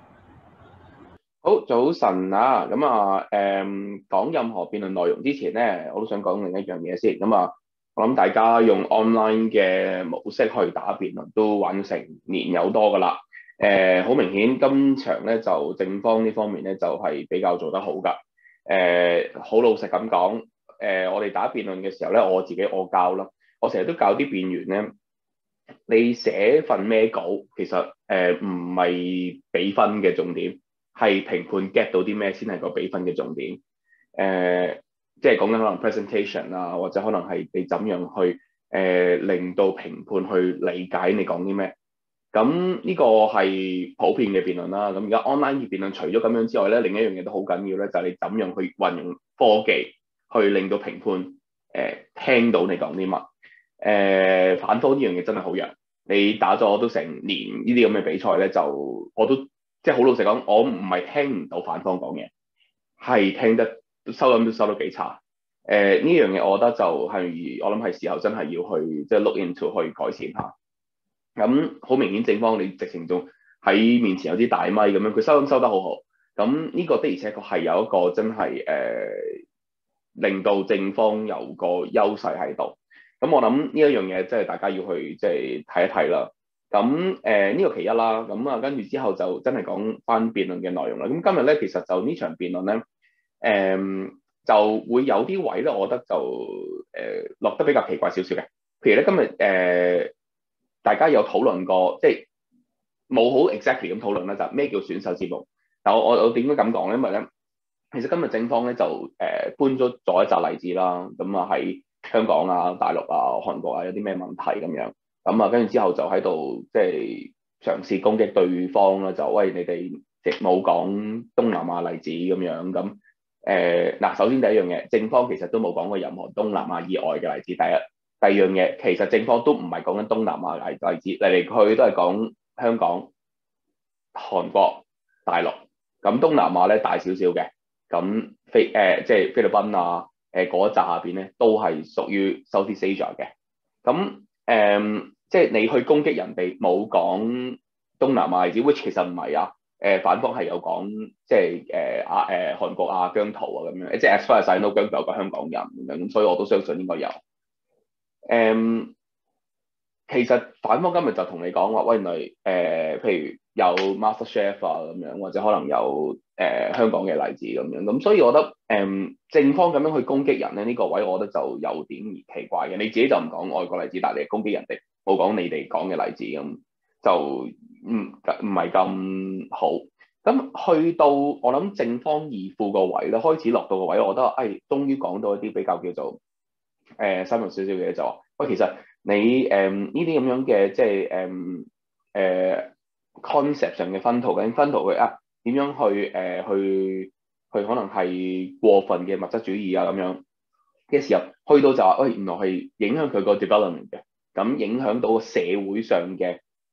Speaker 3: 好，早晨啊！咁啊，誒講任何辯論內容之前咧，我都想講另一樣嘢先。咁啊，我諗大家用 online 嘅模式去打辯論都玩成年有多㗎啦。誒、呃，好明顯今場咧就正方呢方面咧就係、是、比較做得好㗎。誒、呃，好老實咁講。誒、呃，我哋打辯論嘅時候咧，我自己我教啦，我成日都教啲辯員咧，你寫份咩稿，其實誒唔係比分嘅重點，係評判 get 到啲咩先係個比分嘅重點。誒、呃，即係講緊可能 presentation 啊，或者可能係你怎樣去誒、呃、令到評判去理解你講啲咩。咁呢個係普遍嘅辯論啦。咁而家 online 嘅辯論除咗咁樣之外咧，另一樣嘢都好緊要咧，就係、是、你怎樣去運用科技。去令到評判誒、呃、聽到你講啲乜。誒、呃、反方呢樣嘢真係好弱，你打咗都成年呢啲咁嘅比賽咧，就我都即係好老實講，我唔係聽唔到反方講嘢，係聽得收音都收得幾差。誒呢樣嘢我覺得就係、是、我諗係時候真係要去即係 look into 去改善下。咁好明顯正方你直情仲喺面前有啲大咪咁樣，佢收音收得好好。咁呢個的而且確係有一個真係誒。呃令到正方有個優勢喺度，咁我諗呢一樣嘢即係大家要去即係睇一睇啦。咁誒呢個其一啦，咁啊跟住之後就真係講翻辯論嘅內容啦。咁今日咧其實就呢場辯論咧，誒、呃、就會有啲位咧，我覺得就誒落、呃、得比較奇怪少少嘅。譬如咧今日誒、呃、大家有討論過，即係冇好 exactly 咁討論啦，就咩叫選秀節目？但我我我點解咁講咧？因為咧。其實今日正方咧就誒、呃、搬咗咗一紮例子啦，咁啊喺香港啊、大陸啊、韓國啊有啲咩問題咁樣，咁啊跟住之後就喺度即係嘗試攻擊對方啦，就喂你哋即冇講東南亞例子咁樣，咁誒嗱首先第一樣嘢，正方其實都冇講過任何東南亞以外嘅例子。第一，第二樣嘢其實正方都唔係講緊東南亞例例子，嚟嚟去去都係講香港、韓國、大陸，咁東南亞咧大少少嘅。咁菲誒即係菲律賓啊，誒嗰一紮下邊咧都係屬於 Southeast Asia 嘅。咁誒、呃、即係你去攻擊人哋冇講東南亞例子 which 其實唔係啊。誒、呃、反方係有講即係誒亞誒韓國啊姜濤啊咁樣，即係 as far as I know 姜濤有個香港人咁樣，咁所以我都相信應該有。誒、呃、其實反方今日就同你講話，喂，原來誒、呃、譬如有 Master Chef 啊咁樣，或者可能有。誒、呃、香港嘅例子咁樣，咁所以我覺得誒、呃、正方咁樣去攻擊人咧，呢、這個位我覺得就有點奇怪嘅。你自己就唔講外國例子，但係你攻擊人哋，冇講你哋講嘅例子咁，就唔唔係咁好。咁去到我諗正方二副個位咧，開始落到個位，我覺得誒、哎，終於講到一啲比較叫做誒深入少少嘅嘢，就話喂，其實你誒呢啲咁樣嘅即係誒誒 concept 上嘅分圖，究竟分圖佢啊？點樣去誒、呃、去去可能係過分嘅物質主義啊咁樣嘅時候，去到就話喂，原來係影響佢個 development 嘅，咁影響到個社會上嘅誒、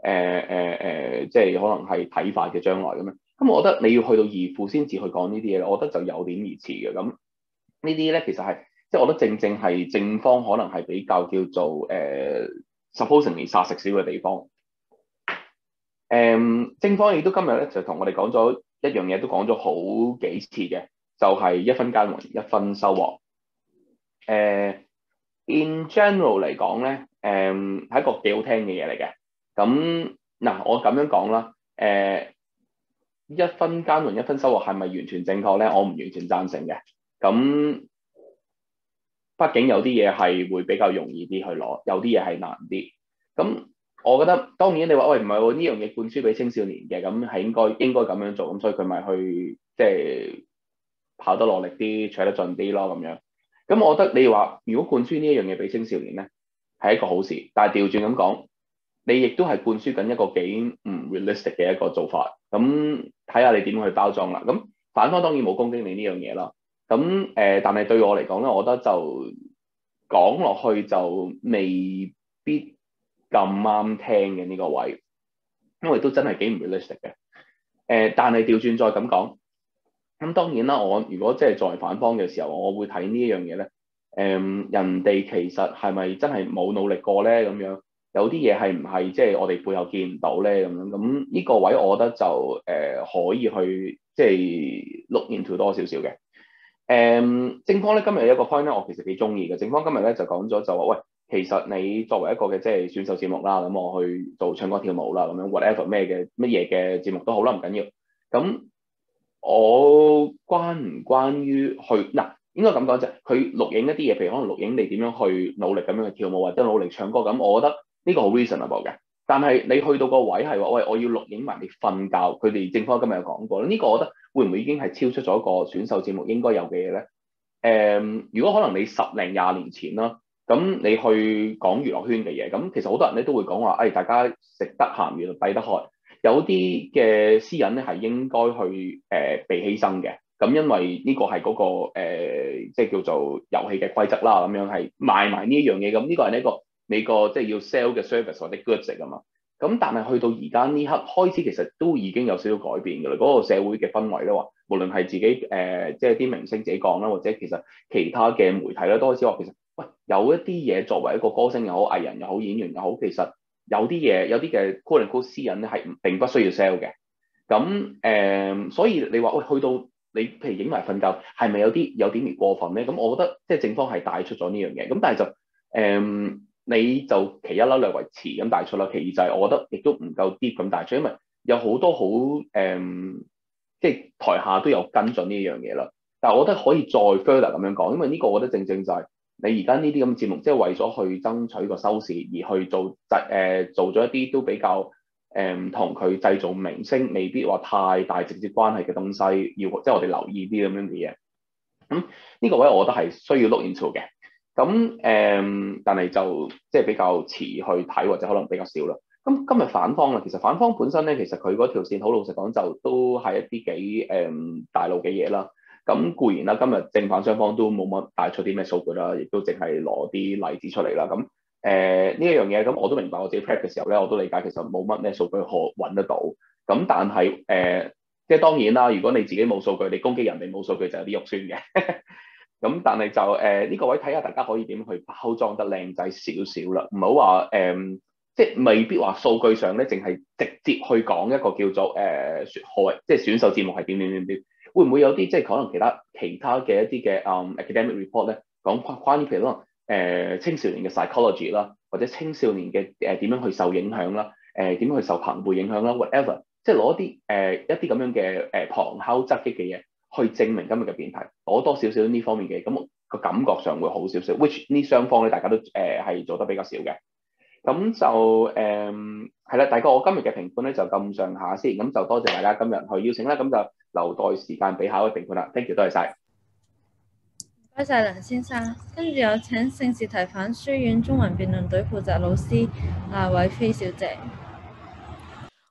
Speaker 3: 誒誒誒，即係可能係睇法嘅將來咁樣。咁我覺得你要去到義父先至去講呢啲嘢，我覺得就有點兒遲嘅。咁呢啲咧其實係即係我覺得正正係正方可能係比較叫做誒、呃、supposedly 殺食少嘅地方。誒、嗯、正方亦都今日咧就同我哋講咗一樣嘢，都講咗好幾次嘅，就係、是、一分耕耘一分收穫。誒、呃、in general 嚟講咧，誒、呃、係一個幾好聽嘅嘢嚟嘅。咁嗱，我咁樣講啦，誒、呃、一分耕耘一分收穫係咪完全正確咧？我唔完全贊成嘅。咁畢竟有啲嘢係會比較容易啲去攞，有啲嘢係難啲。咁我覺得當然你話喂，唔係喎，呢樣嘢灌輸俾青少年嘅，咁係應該應該咁樣做，咁所以佢咪去即係跑得落力啲，取得盡啲咯咁樣。咁我覺得你話如果灌輸呢一樣嘢俾青少年咧，係一個好事，但係調轉咁講，你亦都係灌輸緊一個幾唔 realistic 嘅一個做法。咁睇下你點去包裝啦。咁反方當然冇攻擊你呢樣嘢啦。咁誒、呃，但係對我嚟講咧，我覺得就講落去就未必咁啱聽嘅呢個位，因為都真係幾唔 realistic 嘅。誒、呃，但係調轉再咁講，咁當然啦，我如果即係作為反方嘅時候，我會睇呢一樣嘢咧。誒、呃，人哋其實係咪真係冇努力過咧？咁樣有啲嘢係唔係即係我哋背後見唔到咧？咁樣咁呢個位，我覺得就誒、呃、可以去即係 look into 多少少嘅。誒、um, 正方咧今日有一個 point 咧，我其實幾中意嘅。正方今日咧就講咗就話，喂，其實你作為一個嘅即係選秀節目啦，咁我去做唱歌跳舞啦，咁樣 whatever 咩嘅乜嘢嘅節目都好啦，唔緊要。咁我關唔關於去嗱，應該咁講啫。佢錄影一啲嘢，譬如可能錄影你點樣去努力咁樣去跳舞或者努力唱歌，咁我覺得呢個好 reasonable 嘅。但係你去到個位係話，喂，我要錄影埋你瞓覺，佢哋正方今日有講過啦，呢個我覺得會唔會已經係超出咗一個選秀節目應該有嘅嘢咧？誒、嗯，如果可能你十零廿年前啦，咁你去講娛樂圈嘅嘢，咁其實好多人咧都會講話，誒、哎，大家食得鹹魚就抵得渴，有啲嘅私隱咧係應該去誒、呃、被犧牲嘅。咁因為呢個係嗰、那個、呃、即係叫做遊戲嘅規則啦，咁樣係賣埋呢一樣嘢，咁呢個係呢個你個即係要 sell 嘅 service 或者 goods 啊嘛。咁但係去到而家呢刻開始，其實都已經有少少改變㗎啦。嗰、那個社會嘅氛圍咧話，無論係自己誒、呃，即係啲明星自己講啦，或者其實其他嘅媒體咧，都開始話其實，喂，有一啲嘢作為一個歌星又好、藝人又好、演員又好，其實有啲嘢有啲嘅 quote unquote 私隱咧係並不需要 sell 嘅。咁誒、呃，所以你話喂，去到你譬如影埋瞓覺，係咪有啲有點而過分咧？咁我覺得即係正方係帶出咗呢樣嘢。咁但係就誒。呃你就其一啦，略為遲咁帶出啦。其二就係我覺得亦都唔夠 deep 咁帶出，因為有好多好誒、嗯，即係台下都有跟進呢樣嘢啦。但係我覺得可以再 further 咁樣講，因為呢個我覺得正正就係你而家呢啲咁嘅節目，即係為咗去爭取個收視而去做製誒、呃、做咗一啲都比較誒唔同佢製造明星未必話太大直接關係嘅東西，要即係我哋留意啲咁樣嘅嘢。咁、嗯、呢、呢個位我覺得係需要 look into 嘅。咁誒、嗯，但係就即係比較遲去睇，或者可能比較少啦。咁今日反方啦，其實反方本身咧，其實佢嗰條線好老實講，就都係一啲幾誒、嗯、大路嘅嘢啦。咁固然啦，今日正反雙方都冇乜帶出啲咩數據啦，亦都淨係攞啲例子出嚟啦。咁誒呢一樣嘢，咁我都明白，我自己 prep 嘅時候咧，我都理解其實冇乜咩數據可揾得到。咁但係誒、呃，即係當然啦，如果你自己冇數據，你攻擊人哋冇數據就有啲肉酸嘅。咁但係就誒呢、呃這個位睇下大家可以點去包裝得靚仔少少啦，唔好話誒，即係未必話數據上咧，淨係直接去講一個叫做誒選學，即係選秀節目係點點點點，會唔會有啲即係可能其他其他嘅一啲嘅誒 academic report 咧，講關關於譬如可能誒、呃、青少年嘅 psychology 啦，或者青少年嘅誒點樣去受影響啦，誒、呃、點樣去受朋輩影響啦 whatever，即係攞啲誒一啲咁樣嘅誒旁敲側擊嘅嘢。去證明今日嘅辯題，攞多少少呢方面嘅，咁個感覺上會好少少。which 呢雙方咧，大家都誒係、呃、做得比較少嘅。咁就誒係啦，大概我今日嘅評判咧就咁上下先。咁就多謝大家今日去邀請啦。咁就留待時間俾下一位評判啦。Thank you，多謝晒。
Speaker 1: 唔該曬梁先生，跟住有請聖士提反書院中文辯論隊負責老師賴偉飛小姐。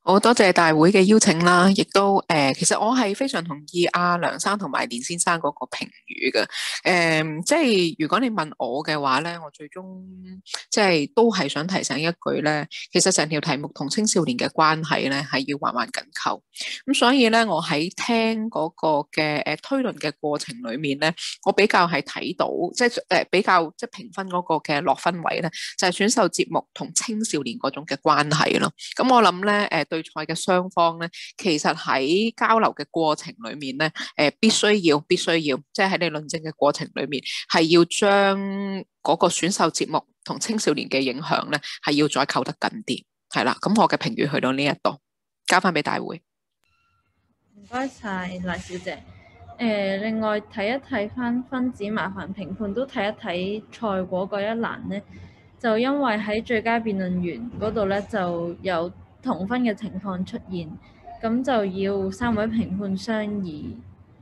Speaker 12: 好多謝大會嘅邀請啦，亦都誒、呃，其實我係非常同意阿梁生同埋連先生嗰個評語嘅。誒、呃，即係如果你問我嘅話咧，我最終即係都係想提醒一句咧，其實成條題目同青少年嘅關係咧係要環環緊扣。咁所以咧，我喺聽嗰個嘅誒推論嘅過程裡面咧，我比較係睇到即係誒比較即係評分嗰個嘅落分位咧，就係、是、選秀節目同青少年嗰種嘅關係咯。咁我諗咧誒。對賽嘅雙方咧，其實喺交流嘅過程裏面咧，誒、呃、必須要必須要，即係喺你論證嘅過程裏面，係要將嗰個選秀節目同青少年嘅影響咧，係要再扣得緊啲，係啦。咁我嘅評語去到呢一度，交翻俾大會。
Speaker 1: 唔該晒賴小姐。誒、呃，另外睇一睇翻分子，麻煩評判都睇一睇賽果嗰一欄咧，就因為喺最佳辯論員嗰度咧就有同分嘅情況出現，咁就要三位評判商議。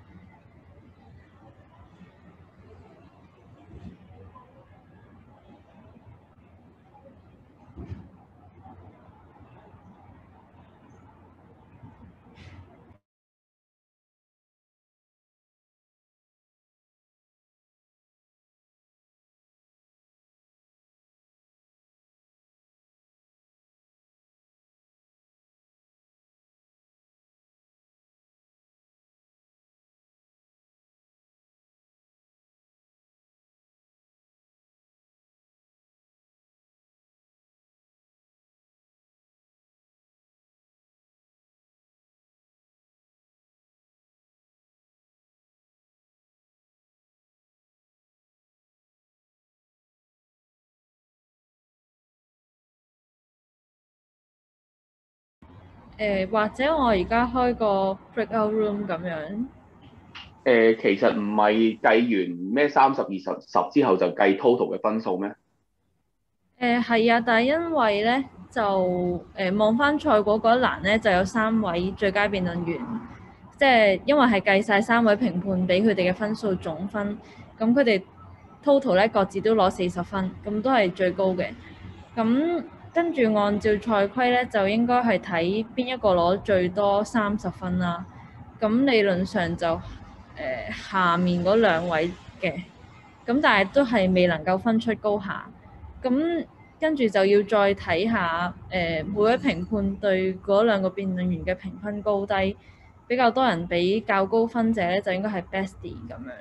Speaker 1: 誒、呃、或者我而家開個 breakout room 咁樣。誒、
Speaker 3: 呃，其實唔係計完咩三十二十十之後就計 total 嘅分數咩？
Speaker 1: 誒係啊，但係因為咧就誒望翻賽果嗰一欄咧就有三位最佳辯論員，即係因為係計晒三位評判俾佢哋嘅分數總分，咁佢哋 total 咧各自都攞四十分，咁都係最高嘅。咁跟住按照賽規咧，就應該係睇邊一個攞最多三十分啦。咁理論上就誒、呃、下面嗰兩位嘅，咁但係都係未能夠分出高下。咁跟住就要再睇下誒、呃、每位評判對嗰兩個辯論員嘅評分高低，比較多人俾較高分者咧，就應該係 Bestie 咁樣。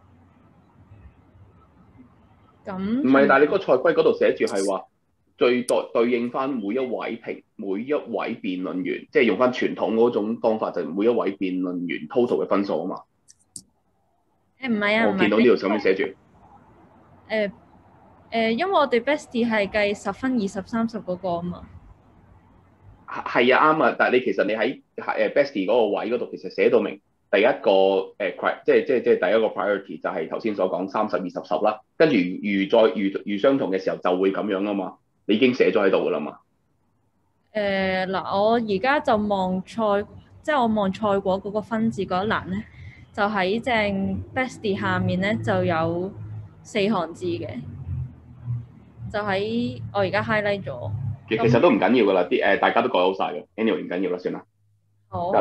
Speaker 1: 咁
Speaker 3: 唔係，但係你個賽規嗰度寫住係話。最對對應翻每一位評每一位辯論員，即係用翻傳統嗰種方法，就係每一位辯論員 total 嘅分數啊嘛。
Speaker 1: 誒唔係啊，
Speaker 3: 我見到呢度上面寫住。誒、
Speaker 1: 呃、誒、呃，因為我哋 Bestie 係計十分、二十、三十嗰個啊嘛。
Speaker 3: 係啊，啱啊，但係你其實你喺誒 Bestie 嗰個位嗰度，其實寫到明第一個誒、呃、即係即係即係第一個 priority 就係頭先所講三十、二十、十啦，跟住如再如如相同嘅時候就會咁樣啊嘛。你已經寫咗喺度㗎啦嘛？
Speaker 1: 誒嗱、呃，我而家就望賽，即係我望賽果嗰個分字嗰一欄咧，就喺正 Bestie 下面咧就有四行字嘅，就喺我而家 highlight 咗。
Speaker 3: 其其實都唔緊要㗎啦，啲誒大家都改好晒嘅 ，anyway 唔緊要啦，算啦。
Speaker 1: 好。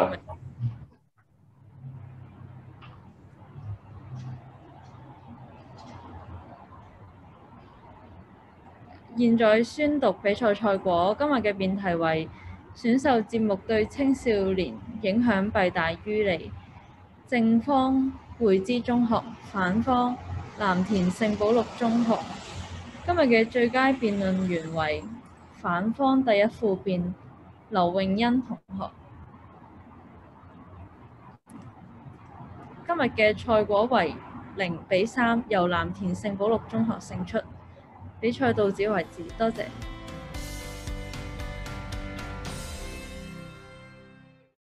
Speaker 1: 現在宣讀比賽賽果。今日嘅辯題為選秀節目對青少年影響弊大於利。正方匯知中學，反方藍田聖保祿中學。今日嘅最佳辯論員為反方第一副辯劉詠欣同學。今日嘅賽果為零比三，由藍田聖保祿中學勝出。比賽到此為止，多謝。